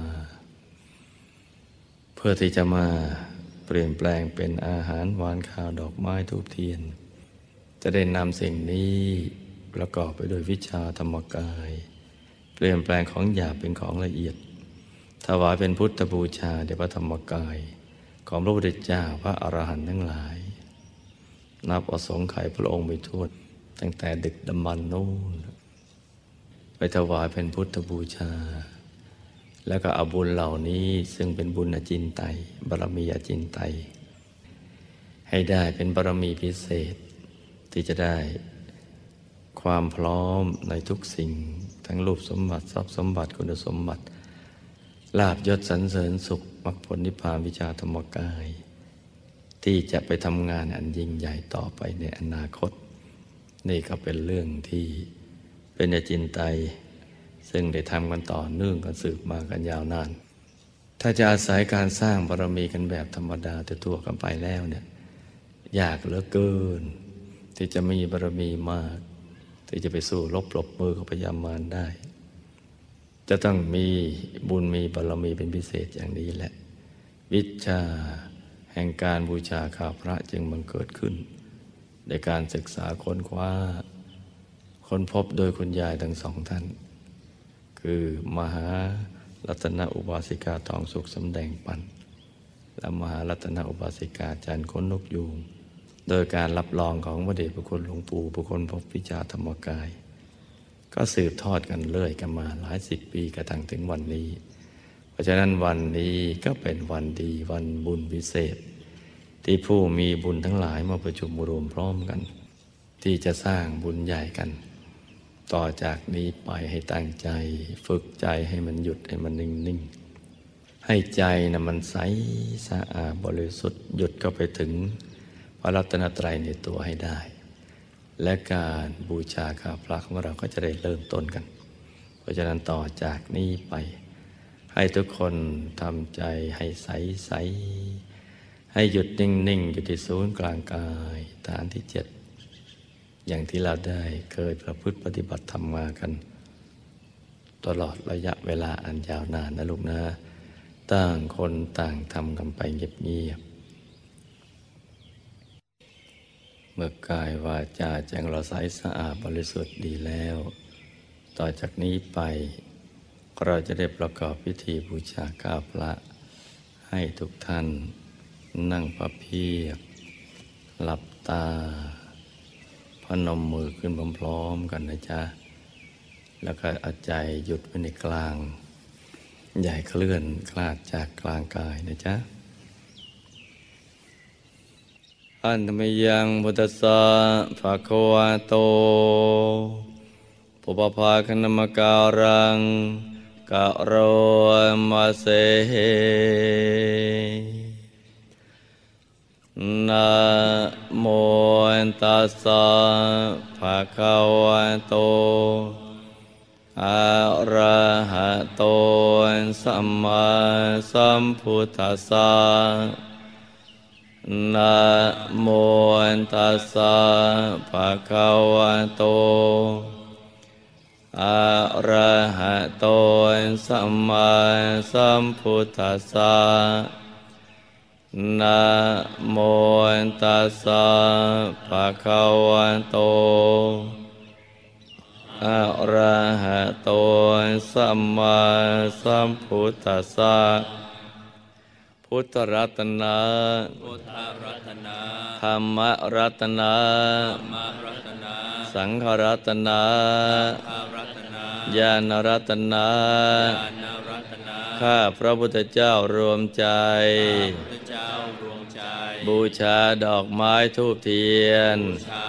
เพื่อที่จะมาเปลี่ยนแปลงเป็นอาหารหวานข้าวดอกไม้ธูปเทียนจะได้นำสิ่งนี้ประกอบไปด้วยวิชาธรรมกายเปลี่ยนแปลงของหยาบเป็นของละเอียดถวายเป็นพุทธบูชาแด่พระธรรมกายของพระพุทธเจ้าพระอรหันต์ทั้งหลายนับอสงไขยพระองค์ไปทั่วตั้งแต่ดึกดำบรรพ์นู้นไปถวายเป็นพุทธบูชาแล้วก็เอาบุญเหล่านี้ซึ่งเป็นบุญอจินไตยบารมีอจินไตยให้ได้เป็นบารมีพิเศษที่จะได้ความพร้อมในทุกสิ่งทั้งรูปสมบัติทรัพย์สมบัติคุณสมบัติลาภยศสรรเสริญสุขมรรคผลนิพพานวิชาธรรมกายที่จะไปทำงานอันยิ่งใหญ่ต่อไปในอนาคตนี่ก็เป็นเรื่องที่เป็นอจินไตยซึ่งได้ทำกันต่อเนื่องกันสืบมากันยาวนานถ้าจะอาศัยการสร้างบารมีกันแบบธรรมดาทั่วๆกันไปแล้วเนี่ยยากเหลือเกินที่จะมีบารมีมากที่จะไปสู้รบปรบมือกับพยามารได้จะต้องมีบุญมีบารมีเป็นพิเศษอย่างนี้แหละวิชาแห่งการบูชาข้าวพระจึงบังเกิดขึ้นในการศึกษาค้นคว้าค้นพบโดยคุณยายทั้งสองท่านคือมหารัตนอุบาสิกาทองสุขสำแดงปันและมหารัตนอุบาสิกาจันทร์ค้นนกยูงโดยการรับรองของพระเดชพระคุณหลวงปู่ผู้ค้นพบวิชาธรรมกายก็สืบทอดกันเรื่อยกันมาหลายสิบปีกระทั่งถึงวันนี้เพราะฉะนั้นวันนี้ก็เป็นวันดีวันบุญพิเศษที่ผู้มีบุญทั้งหลายมาประชุมรวมพร้อมกันที่จะสร้างบุญใหญ่กันต่อจากนี้ไปให้ตั้งใจฝึกใจให้มันหยุดให้มันนิ่งๆให้ใจนะมันใสสะอาดบริสุทธิ์หยุดก็ไปถึงพระรัตนตรัยในตัวให้ได้และการบูชาข้าพระของเราก็จะได้เริ่มต้นกันเพราะฉะนั้นต่อจากนี้ไปให้ทุกคนทำใจให้ใสใสให้หยุดนิ่งๆอยู่ที่ศูนย์กลางกายฐานที่เจ็ดอย่างที่เราได้เคยประพฤติปฏิบัติทำมากันตลอดระยะเวลาอันยาวนานนะลูกนะต่างคนต่างทำกันไปเงียบๆเมื่อกายวาจาแจ่งเราใสสะอาดบริสุทธิ์ดีแล้วต่อจากนี้ไปเราจะได้ประกอบพิธีบูชาข้าพระให้ทุกท่านนั่งพับเพียบหลับตาพนมมือขึ้นพร้อมๆกันนะจ๊ะแล้วก็เอาใจหยุดไว้ในกลางอย่าเคลื่อนคลาดจากกลางกายนะจ๊ะอันธมยังพุทธัสสะภะคะวะโตปุพพาคณมการังกะโรมาเสนะโมตัสสะภะคะวะโตอะระหะโตสัมมาสัมพุทธัสสะนะโมตัสสะภะคะวะโตอะระหะโตสัมมาสัมพุทธัสสะนะโมตัสสะภะคะวะโตอะระหะโตสัมมาสัมพุทธัสสะพุทธรัตนะพุทธรัตนะธรรมรัตนะธรรมรัตนะสังฆรัตนะสังฆรัตนะญาณรัตนะญาณรัตนะข้าพระพุทธเจ้ารวมใจบูชาดอกไม้ธูปเทียน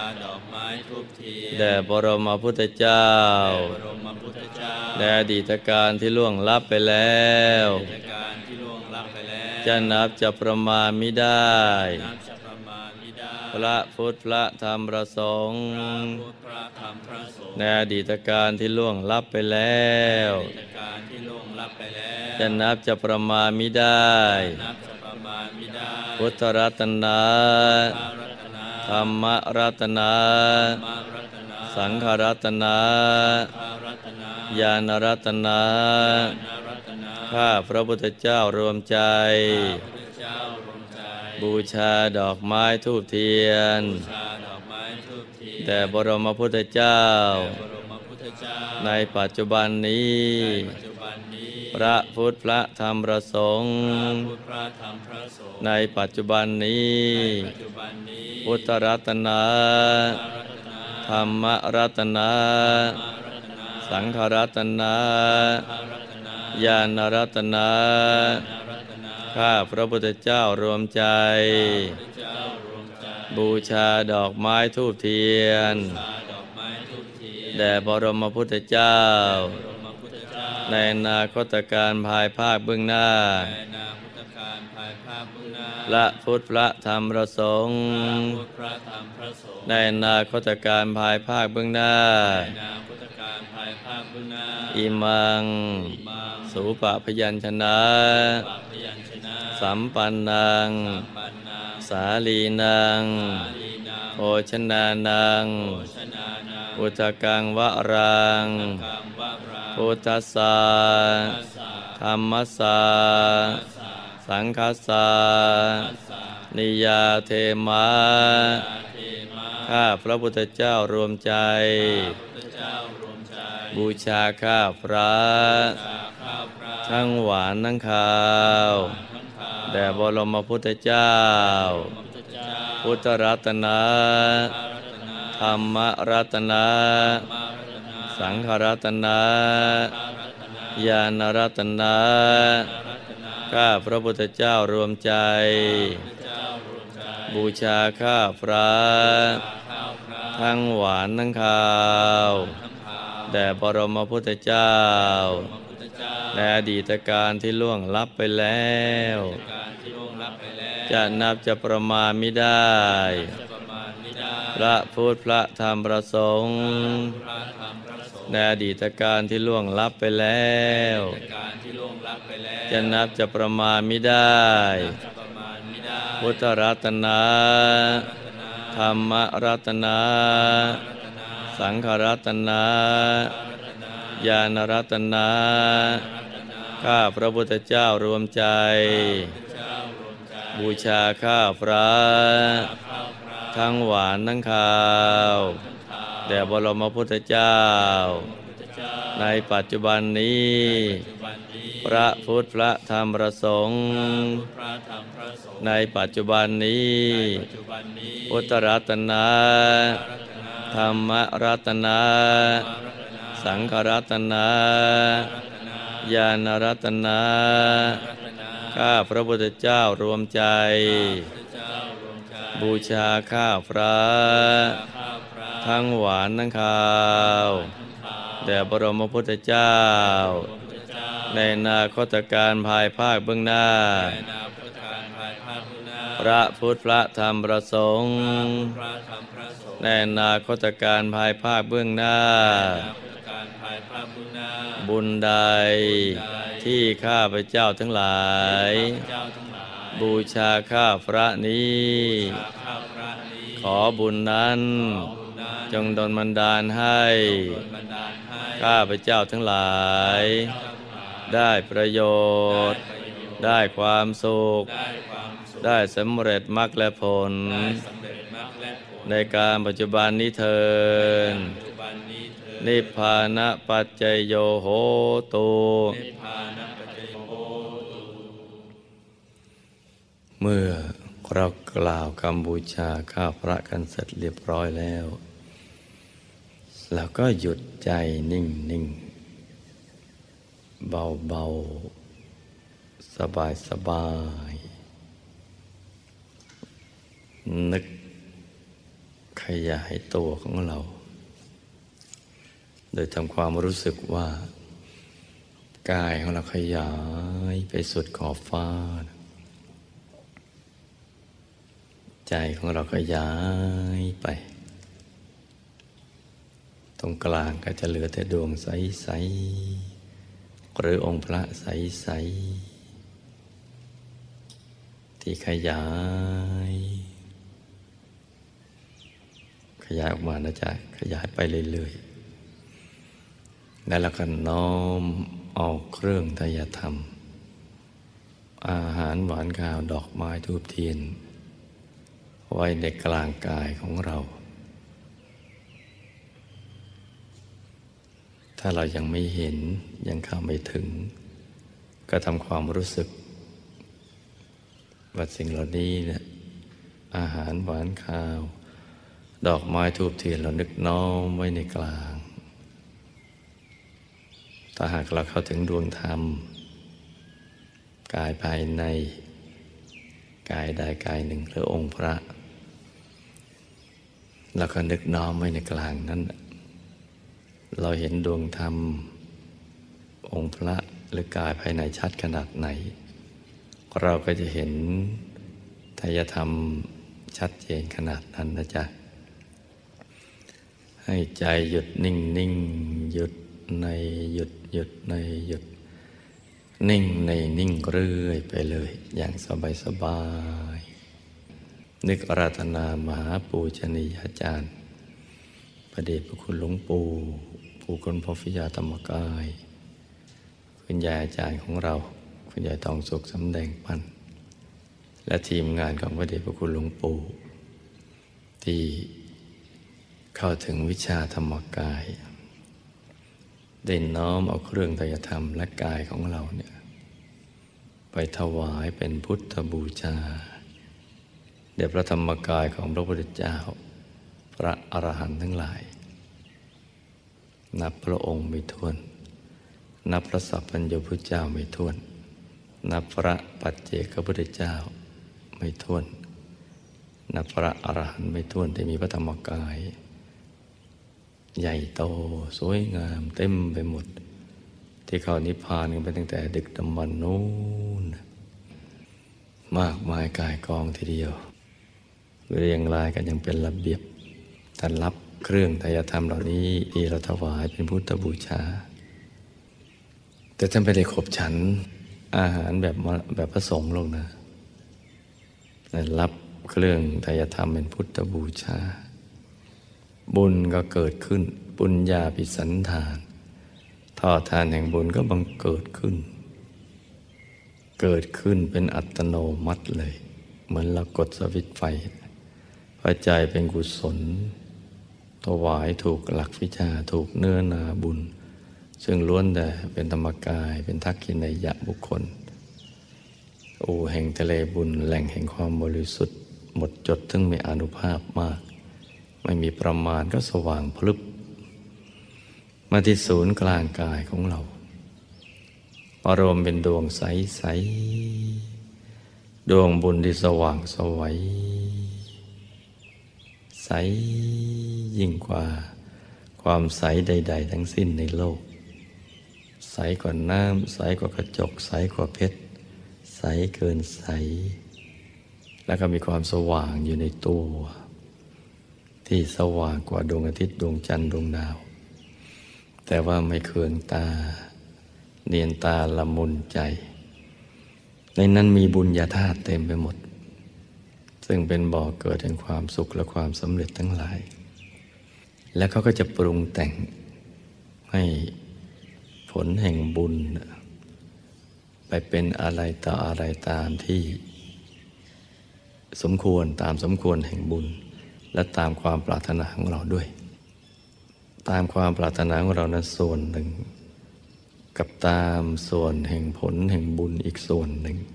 แด่บรมพุทธเจ้าแด่อดีตการที่ล่วงลับไปแล้วจะนับจะประมาณมิได้พระพุทธพระธรรมพระสงฆ์ในอดีตการที่ล่วงลับไปแล้วจะนับจะประมาณมิได้พุทธรัตนะธรรมรัตนะสังฆรัตนะญาณรัตนะข้าพระพุทธเจ้ารวมใจบูชาดอกไม้ธูปเทียนแด่บรมพุทธเจ้าในปัจจุบันนี้พระพุทธพระธรรมพระสงฆ์ในปัจจุบันนี้พุทธรัตนะธรรมรัตนะสังฆรัตนะญาณรัตนะข้าพระพุทธเจ้ารวมใจบูชาดอกไม้ธูปเทียนแด่บรมพุทธเจ้าในอนาคตการภายภาคเบื้องหน้าละพุทธพระธรรมพระสงฆ์ในอนาคตการภายภาคเบื้องหน้าอิมังสุปะพยัญชนะสัมปันนังสาลีนังโภชนานังอุทกังวะรังพุทธัสสะธัมมัสสะสังฆัสสะนิยาเทมะข้าพระพุทธเจ้ารวมใจบูชาข้าพระทั้งหวานทั้งคาวแด่บรมพุทธเจ้าพุทธรัตนะธรรมรัตนะสังฆรัตนะญาณรัตนะข้าพระพุทธเจ้ารวมใจบูชาข้าพระทั้งหวานทั้งคาวแด่บรมพุทธเจ้าในอดีตการที่ล่วงลับไปแล้วจะนับจะประมาณไม่ได้พระพุทธพระธรรมพระสงฆ์ในอดีตการที่ล่วงลับไปแล้วจะนับจะประมาณไม่ได้พุทธรัตนะธรรมรัตนะสังฆรัตนะญาณรัตนะข้าพระพุทธเจ้ารวมใจบูชาข้าพระทั้งหวานทั้งคาวแด่บรมพุทธเจ้าในปัจจุบันนี้พระพุทธพระธรรมพระสงฆ์ในปัจจุบันนี้พุทธรัตนะธรรมรัตนะสังฆรัตนะญาณรัตนะข้าพระพุทธเจ้ารวมใจบูชาข้าพระทั้งหวานทั้งคาวแด่บรมพุทธเจ้าในอนาคตการภายภาคเบื้องหน้าพระพุทธพระธรรมพระสงฆ์ในอนาคตการภายภาคเบื้องหน้าบุญใดที่ข้าพเจ้าทั้งหลายบูชาข้าพระนี้ขอบุญนั้นจงดลบันดาลให้ข้าพเจ้าทั้งหลายได้ประโยชน์ได้ความสุขได้สำเร็จมรรคและผลในการปัจจุบันนี้เถิดนิพพานะปัจจยโยโหตุเมื่อเรากล่าวคำบูชาข้าพระกันเสร็จเรียบร้อยแล้วเราก็หยุดใจนิ่งนิ่งเบาเบาสบายสบายนึกขยายตัวของเราโดยทำความรู้สึกว่ากายของเราขยายไปสุดขอบฟ้าใจของเราขยายไปตรงกลางก็จะเหลือแต่ดวงใสๆหรือองค์พระใสๆที่ขยายขยายออกมานะจ๊ะขยายไปเรื่อยๆแล้วเราก็น้อมเอาเครื่องไตรธรรมอาหารหวานข้าวดอกไม้ธูปเทียนไว้ในกลางกายของเราถ้าเรายังไม่เห็นยังเข้าไม่ถึงก็ทำความรู้สึกว่าสิ่งเหล่านี้เนี่ยอาหารหวานข้าวดอกไม้ธูปเทียนเรานึกน้อมไว้ในกลางถ้าหากเราเข้าถึงดวงธรรมกายภายในกายใดกายหนึ่งหรือองค์พระแล้วก็นึกน้อมไว้ในกลางนั้นเราเห็นดวงธรรมองค์พระหรือกายภายในชัดขนาดไหนเราก็จะเห็นไตรธรรมชัดเจนขนาดนั้นนะจ๊ะให้ใจหยุดนิ่งนิ่งหยุดในหยุดหยุดในหยุดนิ่งในนิ่งเรื่อยไปเลยอย่างสบายสบายนึกอาราธนามหาปูชนียาจารย์พระเดชพระคุณหลวงปู่ผู้คนพฟิยาธรรมกายคุณยายอาจารย์ของเราคุณยายทองสุขสำแดงปันและทีมงานของพระเดชพระคุณหลวงปู่ที่เข้าถึงวิชาธรรมกายได้น้อมเอาเครื่องไตรธรรมและกายของเราเนี่ยไปถวายเป็นพุทธบูชาแด่พระธรรมกายของพระพุทธเจ้าพระอรหันต์ทั้งหลายนับพระองค์ไม่ถ้วนนับพระสัพพัญญูพุทธเจ้าไม่ถ้วนนับพระปัจเจกพุทธเจ้าไม่ถ้วนนับพระอรหันต์ไม่ถ้วนที่มีพระธรรมกายใหญ่โตสวยงามเต็มไปหมดที่เขานิพพานกันไปตั้งแต่ดึกดำบรรพ์นู้นมากมายกายกองทีเดียวเรียงรายกันอย่างเป็นระเบียบท่านรับเครื่องไตรยธรรมเหล่านี้ที่เราถวายเป็นพุทธบูชาแต่ท่านไม่ได้ขบฉันอาหารแบบแบบพระสงฆ์ลงนะแต่รับเครื่องไตรยธรรมเป็นพุทธบูชาบุญก็เกิดขึ้นปุญญาภิสันธานท่อทานแห่งบุญก็บังเกิดขึ้นเกิดขึ้นเป็นอัตโนมัติเลยเหมือนเรากดสวิตช์ไฟพอใจเป็นกุศลถวายถูกหลักวิชาถูกเนื้อนาบุญซึ่งล้วนแต่เป็นธรรมกายเป็นทักขินัยยะบุคคลอู่แห่งทะเลบุญแหล่งแห่งความบริสุทธิ์หมดจดซึ่งมีอานุภาพมากไม่มีประมาณก็สว่างพลึบมาที่ศูนย์กลางกายของเราอารมณ์เป็นดวงใสๆดวงบุญที่สว่างไสวใสยิ่งกว่าความใสใดๆทั้งสิ้นในโลกใสกว่าน้ำใสกว่ากระจกใสกว่าเพชรใสเกินใสแล้วก็มีความสว่างอยู่ในตัวที่สว่างกว่าดวงอาทิตย์ดวงจันทร์ดวงดาวแต่ว่าไม่เคืองตาเนียนตาละมุนใจในนั้นมีบุญญาธาตุเต็มไปหมดซึ่งเป็นบ่อเกิดแห่งความสุขและความสำเร็จทั้งหลายแล้วเขาก็จะปรุงแต่งให้ผลแห่งบุญไปเป็นอะไรต่ออะไรตามที่สมควรตามสมควรแห่งบุญและตามความปรารถนาของเราด้วยตามความปรารถนาของเรานั้นส่วนหนึ่งกับตามส่วนแห่งผลแห่งบุญอีกส่วนหนึ่ง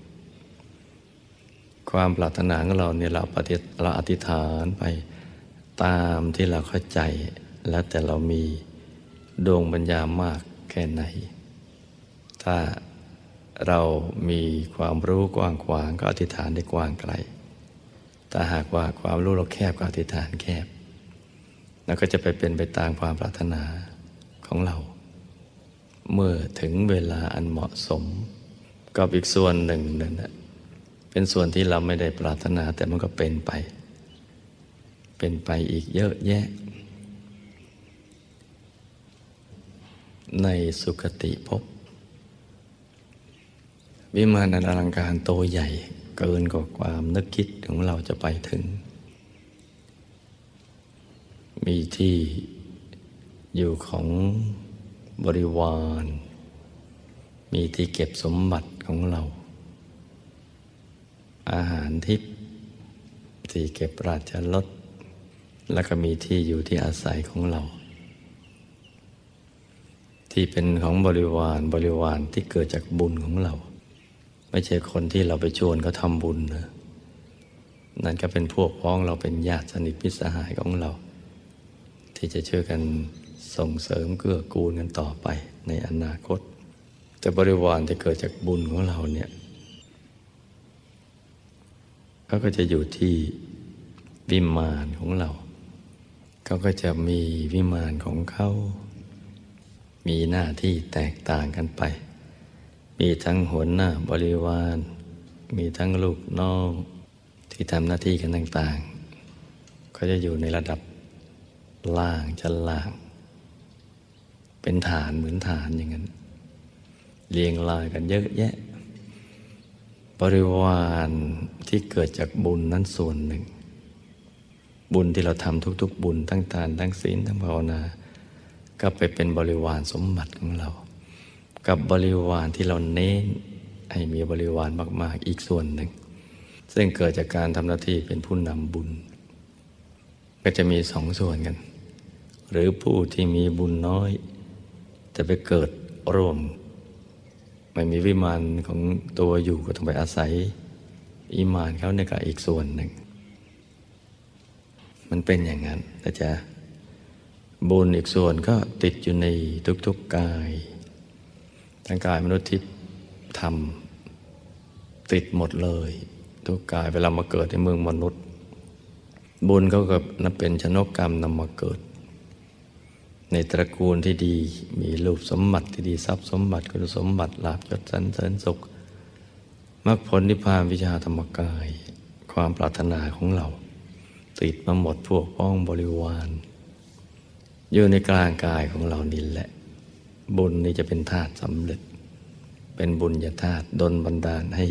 ความปรารถนาของเราเนี่ยเราปฏิเราอธิษฐานไปตามที่เราเข้าใจแล้วแต่เรามีดวงปัญญามากแค่ไหนถ้าเรามีความรู้กว้างขวางก็อธิษฐานได้กว้างไกลถ้าหากว่าความรู้เราแคบก็อธิษฐานแคบแล้วก็จะไปเป็นไปตามความปรารถนาของเราเมื่อถึงเวลาอันเหมาะสมกับอีกส่วนหนึ่งนั่นแหละเป็นส่วนที่เราไม่ได้ปรารถนาแต่มันก็เป็นไปเป็นไปอีกเยอะแยะในสุคติภพวิมานอันอลังการโตใหญ่เกินกว่าความนึกคิดของเราจะไปถึงมีที่อยู่ของบริวารมีที่เก็บสมบัติของเราอาหารทิพย์ที่เก็บราชรสแล้วก็มีที่อยู่ที่อาศัยของเราที่เป็นของบริวารบริวารที่เกิดจากบุญของเราไม่ใช่คนที่เราไปชวนเขาทำบุญนะนั่นก็เป็นพวกพ้องเราเป็นญาติสนิทมิตรสหายของเราที่จะช่วยกันส่งเสริมเกื้อกูลกันต่อไปในอนาคตแต่บริวารที่เกิดจากบุญของเราเนี่ยเขาก็จะอยู่ที่วิมานของเราเขาก็จะมีวิมานของเขามีหน้าที่แตกต่างกันไปมีทั้งหัวหน้าบริวารมีทั้งลูกน้องที่ทำหน้าที่กันต่างๆเขาจะอยู่ในระดับล่างชั้นล่างเป็นฐานเหมือนฐานอย่างนั้นเรียงรายกันเยอะแยะบริวารที่เกิดจากบุญนั้นส่วนหนึ่งบุญที่เราทำทุกๆบุญทั้งทานทั้งศีลทั้งภาวนาก็ไปเป็นบริวารสมบัติของเรากับบริวารที่เราเน้นให้มีบริวารมากๆอีกส่วนหนึ่งซึ่งเกิดจากการทำหน้าที่เป็นผู้นำบุญก็จะมีสองส่วนกันหรือผู้ที่มีบุญน้อยจะไปเกิดร่วมไม่มีวิมานของตัวอยู่ก็ต้องไปอาศัยอิมานเขาในกับอีกส่วนหนึ่งมันเป็นอย่างนั้นนะจ๊ะบุญอีกส่วนก็ติดอยู่ในทุกๆกายทั้งกายมนุษย์ที่ทำติดหมดเลยทุกกายเวลามาเกิดในเมืองมนุษย์บุญก็กับนับเป็นชนกกรรมนำมาเกิดในตระกูลที่ดีมีรูปสมบัติที่ดีทรัพย์สมบัติคุณสมบัติลาภยศสรรเสริญสุขมรรคผลนิพพานวิชาธรรมกายความปรารถนาของเราติดมาหมดพวกพ้องบริวารอยู่ในกลางกายของเรานี่แหละบุญนี้จะเป็นธาตุสำเร็จเป็นบุญญาธาตุดลบันดาลให้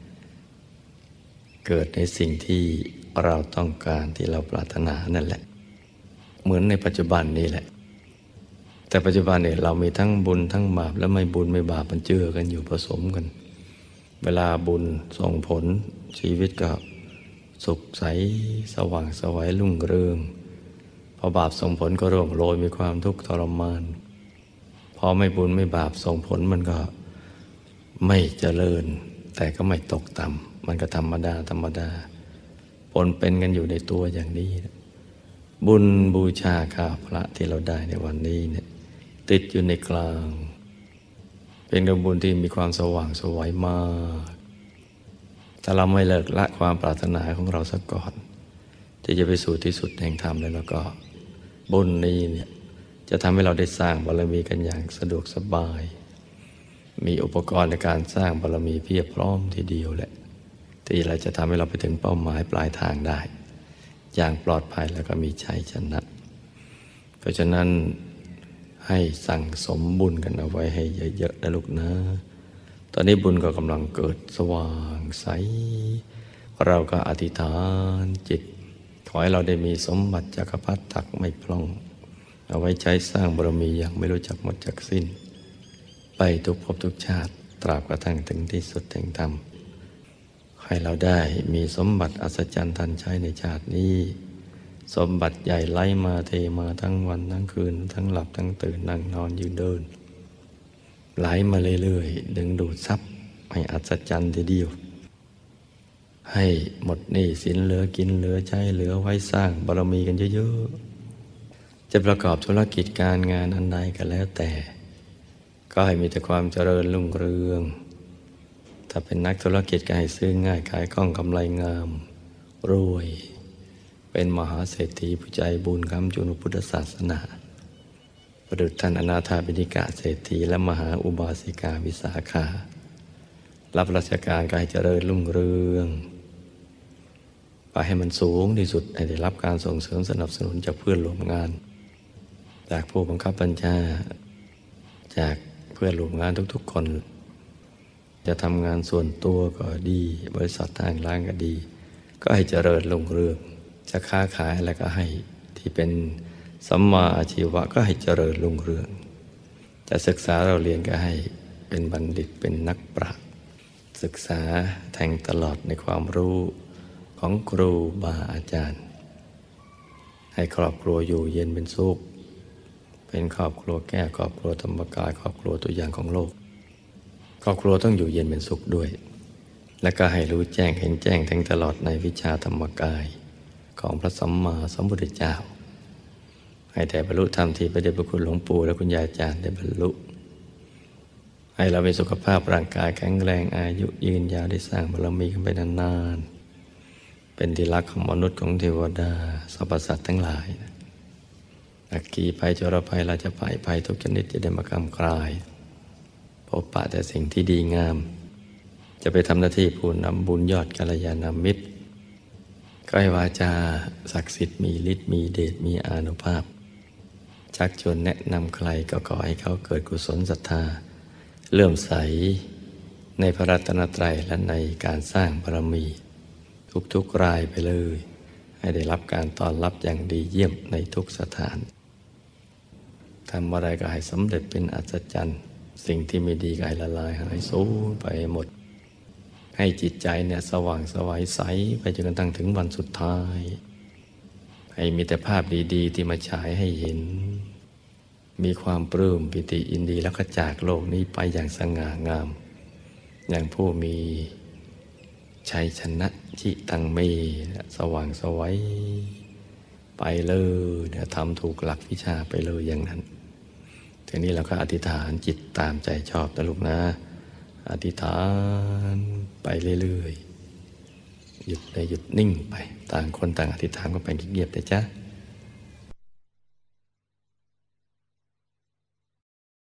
เกิดในสิ่งที่เราต้องการที่เราปรารถนานั่นแหละเหมือนในปัจจุบันนี้แหละแต่ปัจจุบันเนี่ยเรามีทั้งบุญทั้งบาปและไม่บุญไม่บาปมันเจือกันอยู่ผสมกันเวลาบุญส่งผลชีวิตก็สุขใสสว่างไสวรุ่งเรืองพอบาปส่งผลก็ร่วงโรยมีความทุกข์ทรมานพอไม่บุญไม่บาปส่งผลมันก็ไม่เจริญแต่ก็ไม่ตกต่ำมันก็ธรรมดาธรรมดาปนเป็นกันอยู่ในตัวอย่างนี้บุญบูชาข้าพระที่เราได้ในวันนี้เนี่ยติดอยู่ในกลางเป็นกระบุญที่มีความสว่างไสวมากถ้าเราไม่เลิกละความปรารถนาของเราซะก่อนที่จะไปสู่ที่สุดแห่งธรรมแล้วก็บุญนี้เนี่ยจะทำให้เราได้สร้างบารมีกันอย่างสะดวกสบายมีอุปกรณ์ในการสร้างบารมีเพียบพร้อมทีเดียวแหละที่เราจะทำให้เราไปถึงเป้าหมายปลายทางได้อย่างปลอดภัยแล้วก็มีชัยชนะเพราะฉะนั้นให้สั่งสมบุญกันเอาไว้ให้เยอะๆนะลูกนะตอนนี้บุญก็กำลังเกิดสว่างใสเราก็อธิษฐานจิตขอให้เราได้มีสมบัติจักรพรรดิตักไม่พร่องเอาไว้ใช้สร้างบารมีอย่างไม่รู้จักหมดจักสิ้นไปทุกภพทุกชาติตราบกระทั่งถึงที่สุดแห่งธรรมให้เราได้มีสมบัติอัศจรรย์ทันใช้ในชาตินี้สมบัติใหญ่ไหลมาเทมาทั้งวันทั้งคืนทั้งหลับทั้งตื่นนั่งนอนยืนเดินไหลมาเรื่อยๆดึงดูดทรัพย์ให้อัศจรรย์ทีเดียวให้หมดหนี้สินเหลือกินเหลือใช้เหลือไว้สร้างบารมีกันเยอะๆจะประกอบธุรกิจการงานอันใดก็แล้วแต่ก็ให้มีแต่ความเจริญรุ่งเรืองถ้าเป็นนักธุรกิจก็ให้ซื้อง่ายขายคล่องกำไรงามรวยเป็นมหาเศรษฐีผู้ใจบุญค้ำจุนพุทธศาสนาประดุจท่านอนาถาบิณฑิกะเศรษฐีและมหาอุบาสิกาวิสาขารับราชการก็ให้เจริญรุ่งเรืองไปให้มันสูงที่สุดให้ได้รับการส่งเสริมสนับสนุนจากเพื่อนร่วมงานจากผู้บังคับบัญชาจากเพื่อนร่วมงานทุกๆคนจะทำงานส่วนตัวก็ดีบริษัททางร้านก็ดีก็ให้เจริญรุ่งเรืองจะค้าขายอะไรก็ให้ที่เป็นสัมมาอาชีวะก็ให้เจริญรุ่งเรืองจะศึกษาเราเรียนก็ให้เป็นบัณฑิตเป็นนักปราชญ์ศึกษาแทงตลอดในความรู้ของครูบาอาจารย์ให้ครอบครัวอยู่เย็นเป็นสุขเป็นครอบครัวแก้ครอบครัวธรรมกายครอบครัวตัวอย่างของโลกครอบครัวต้องอยู่เย็นเป็นสุขด้วยและก็ให้รู้แจ้งเห็นแจ้งแทงตลอดในวิชาธรรมกายของพระสัมมาสัมพุทธเจ้าให้แต่บรรลุธรรมที่พระเดชพระคุณหลวงปู่และคุณยายอาจารย์ได้บรรลุให้เรามีสุขภาพร่างกายแข็งแรงอายุยืนยาวได้สร้างบารมีกันไปนานๆเป็นที่รักของมนุษย์ของเทวดาสรรพสัตว์ทั้งหลายอักขีภัยจรภัยราชภัยภัยทุกชนิดจะได้มากำคลายพบปะแต่สิ่งที่ดีงามจะไปทำหน้าที่ผู้นำบุญยอดกัลยาณมิตรก็ให้วาจาศักดิ์สิทธิ์มีฤทธิ์มีเดชมีอานุภาพชักชวนแนะนำใครก็ขอให้เขาเกิดกุศลศรัทธาเลื่อมใสในพระรัตนตรัยและในการสร้างบารมีทุกๆรายไปเลยให้ได้รับการต้อนรับอย่างดีเยี่ยมในทุกสถานทำอะไรก็ให้สำเร็จเป็นอัศจรรย์สิ่งที่ไม่ดีก็ให้ละลายหายสูญไปหมดให้จิตใจเนี่ยสว่างสวัยใสไปจนกระทั่งถึงวันสุดท้ายให้มีแต่ภาพดีๆที่มาฉายให้เห็นมีความปลื้มปิติยินดีแล้วก็จากโลกนี้ไปอย่างสง่างามอย่างผู้มีชัยชนะจิตังเมสว่างสวัยไปเลยเนี่ยทำถูกหลักวิชาไปเลยอย่างนั้นทีนี้เราก็อธิษฐานจิตตามใจชอบนะลูกนะอธิษฐานไปเรื่อยๆหยุดเลยหยุดนิ่งไปต่างคนต่างอธิษฐานก็ไปเงียบๆนะจ๊ะ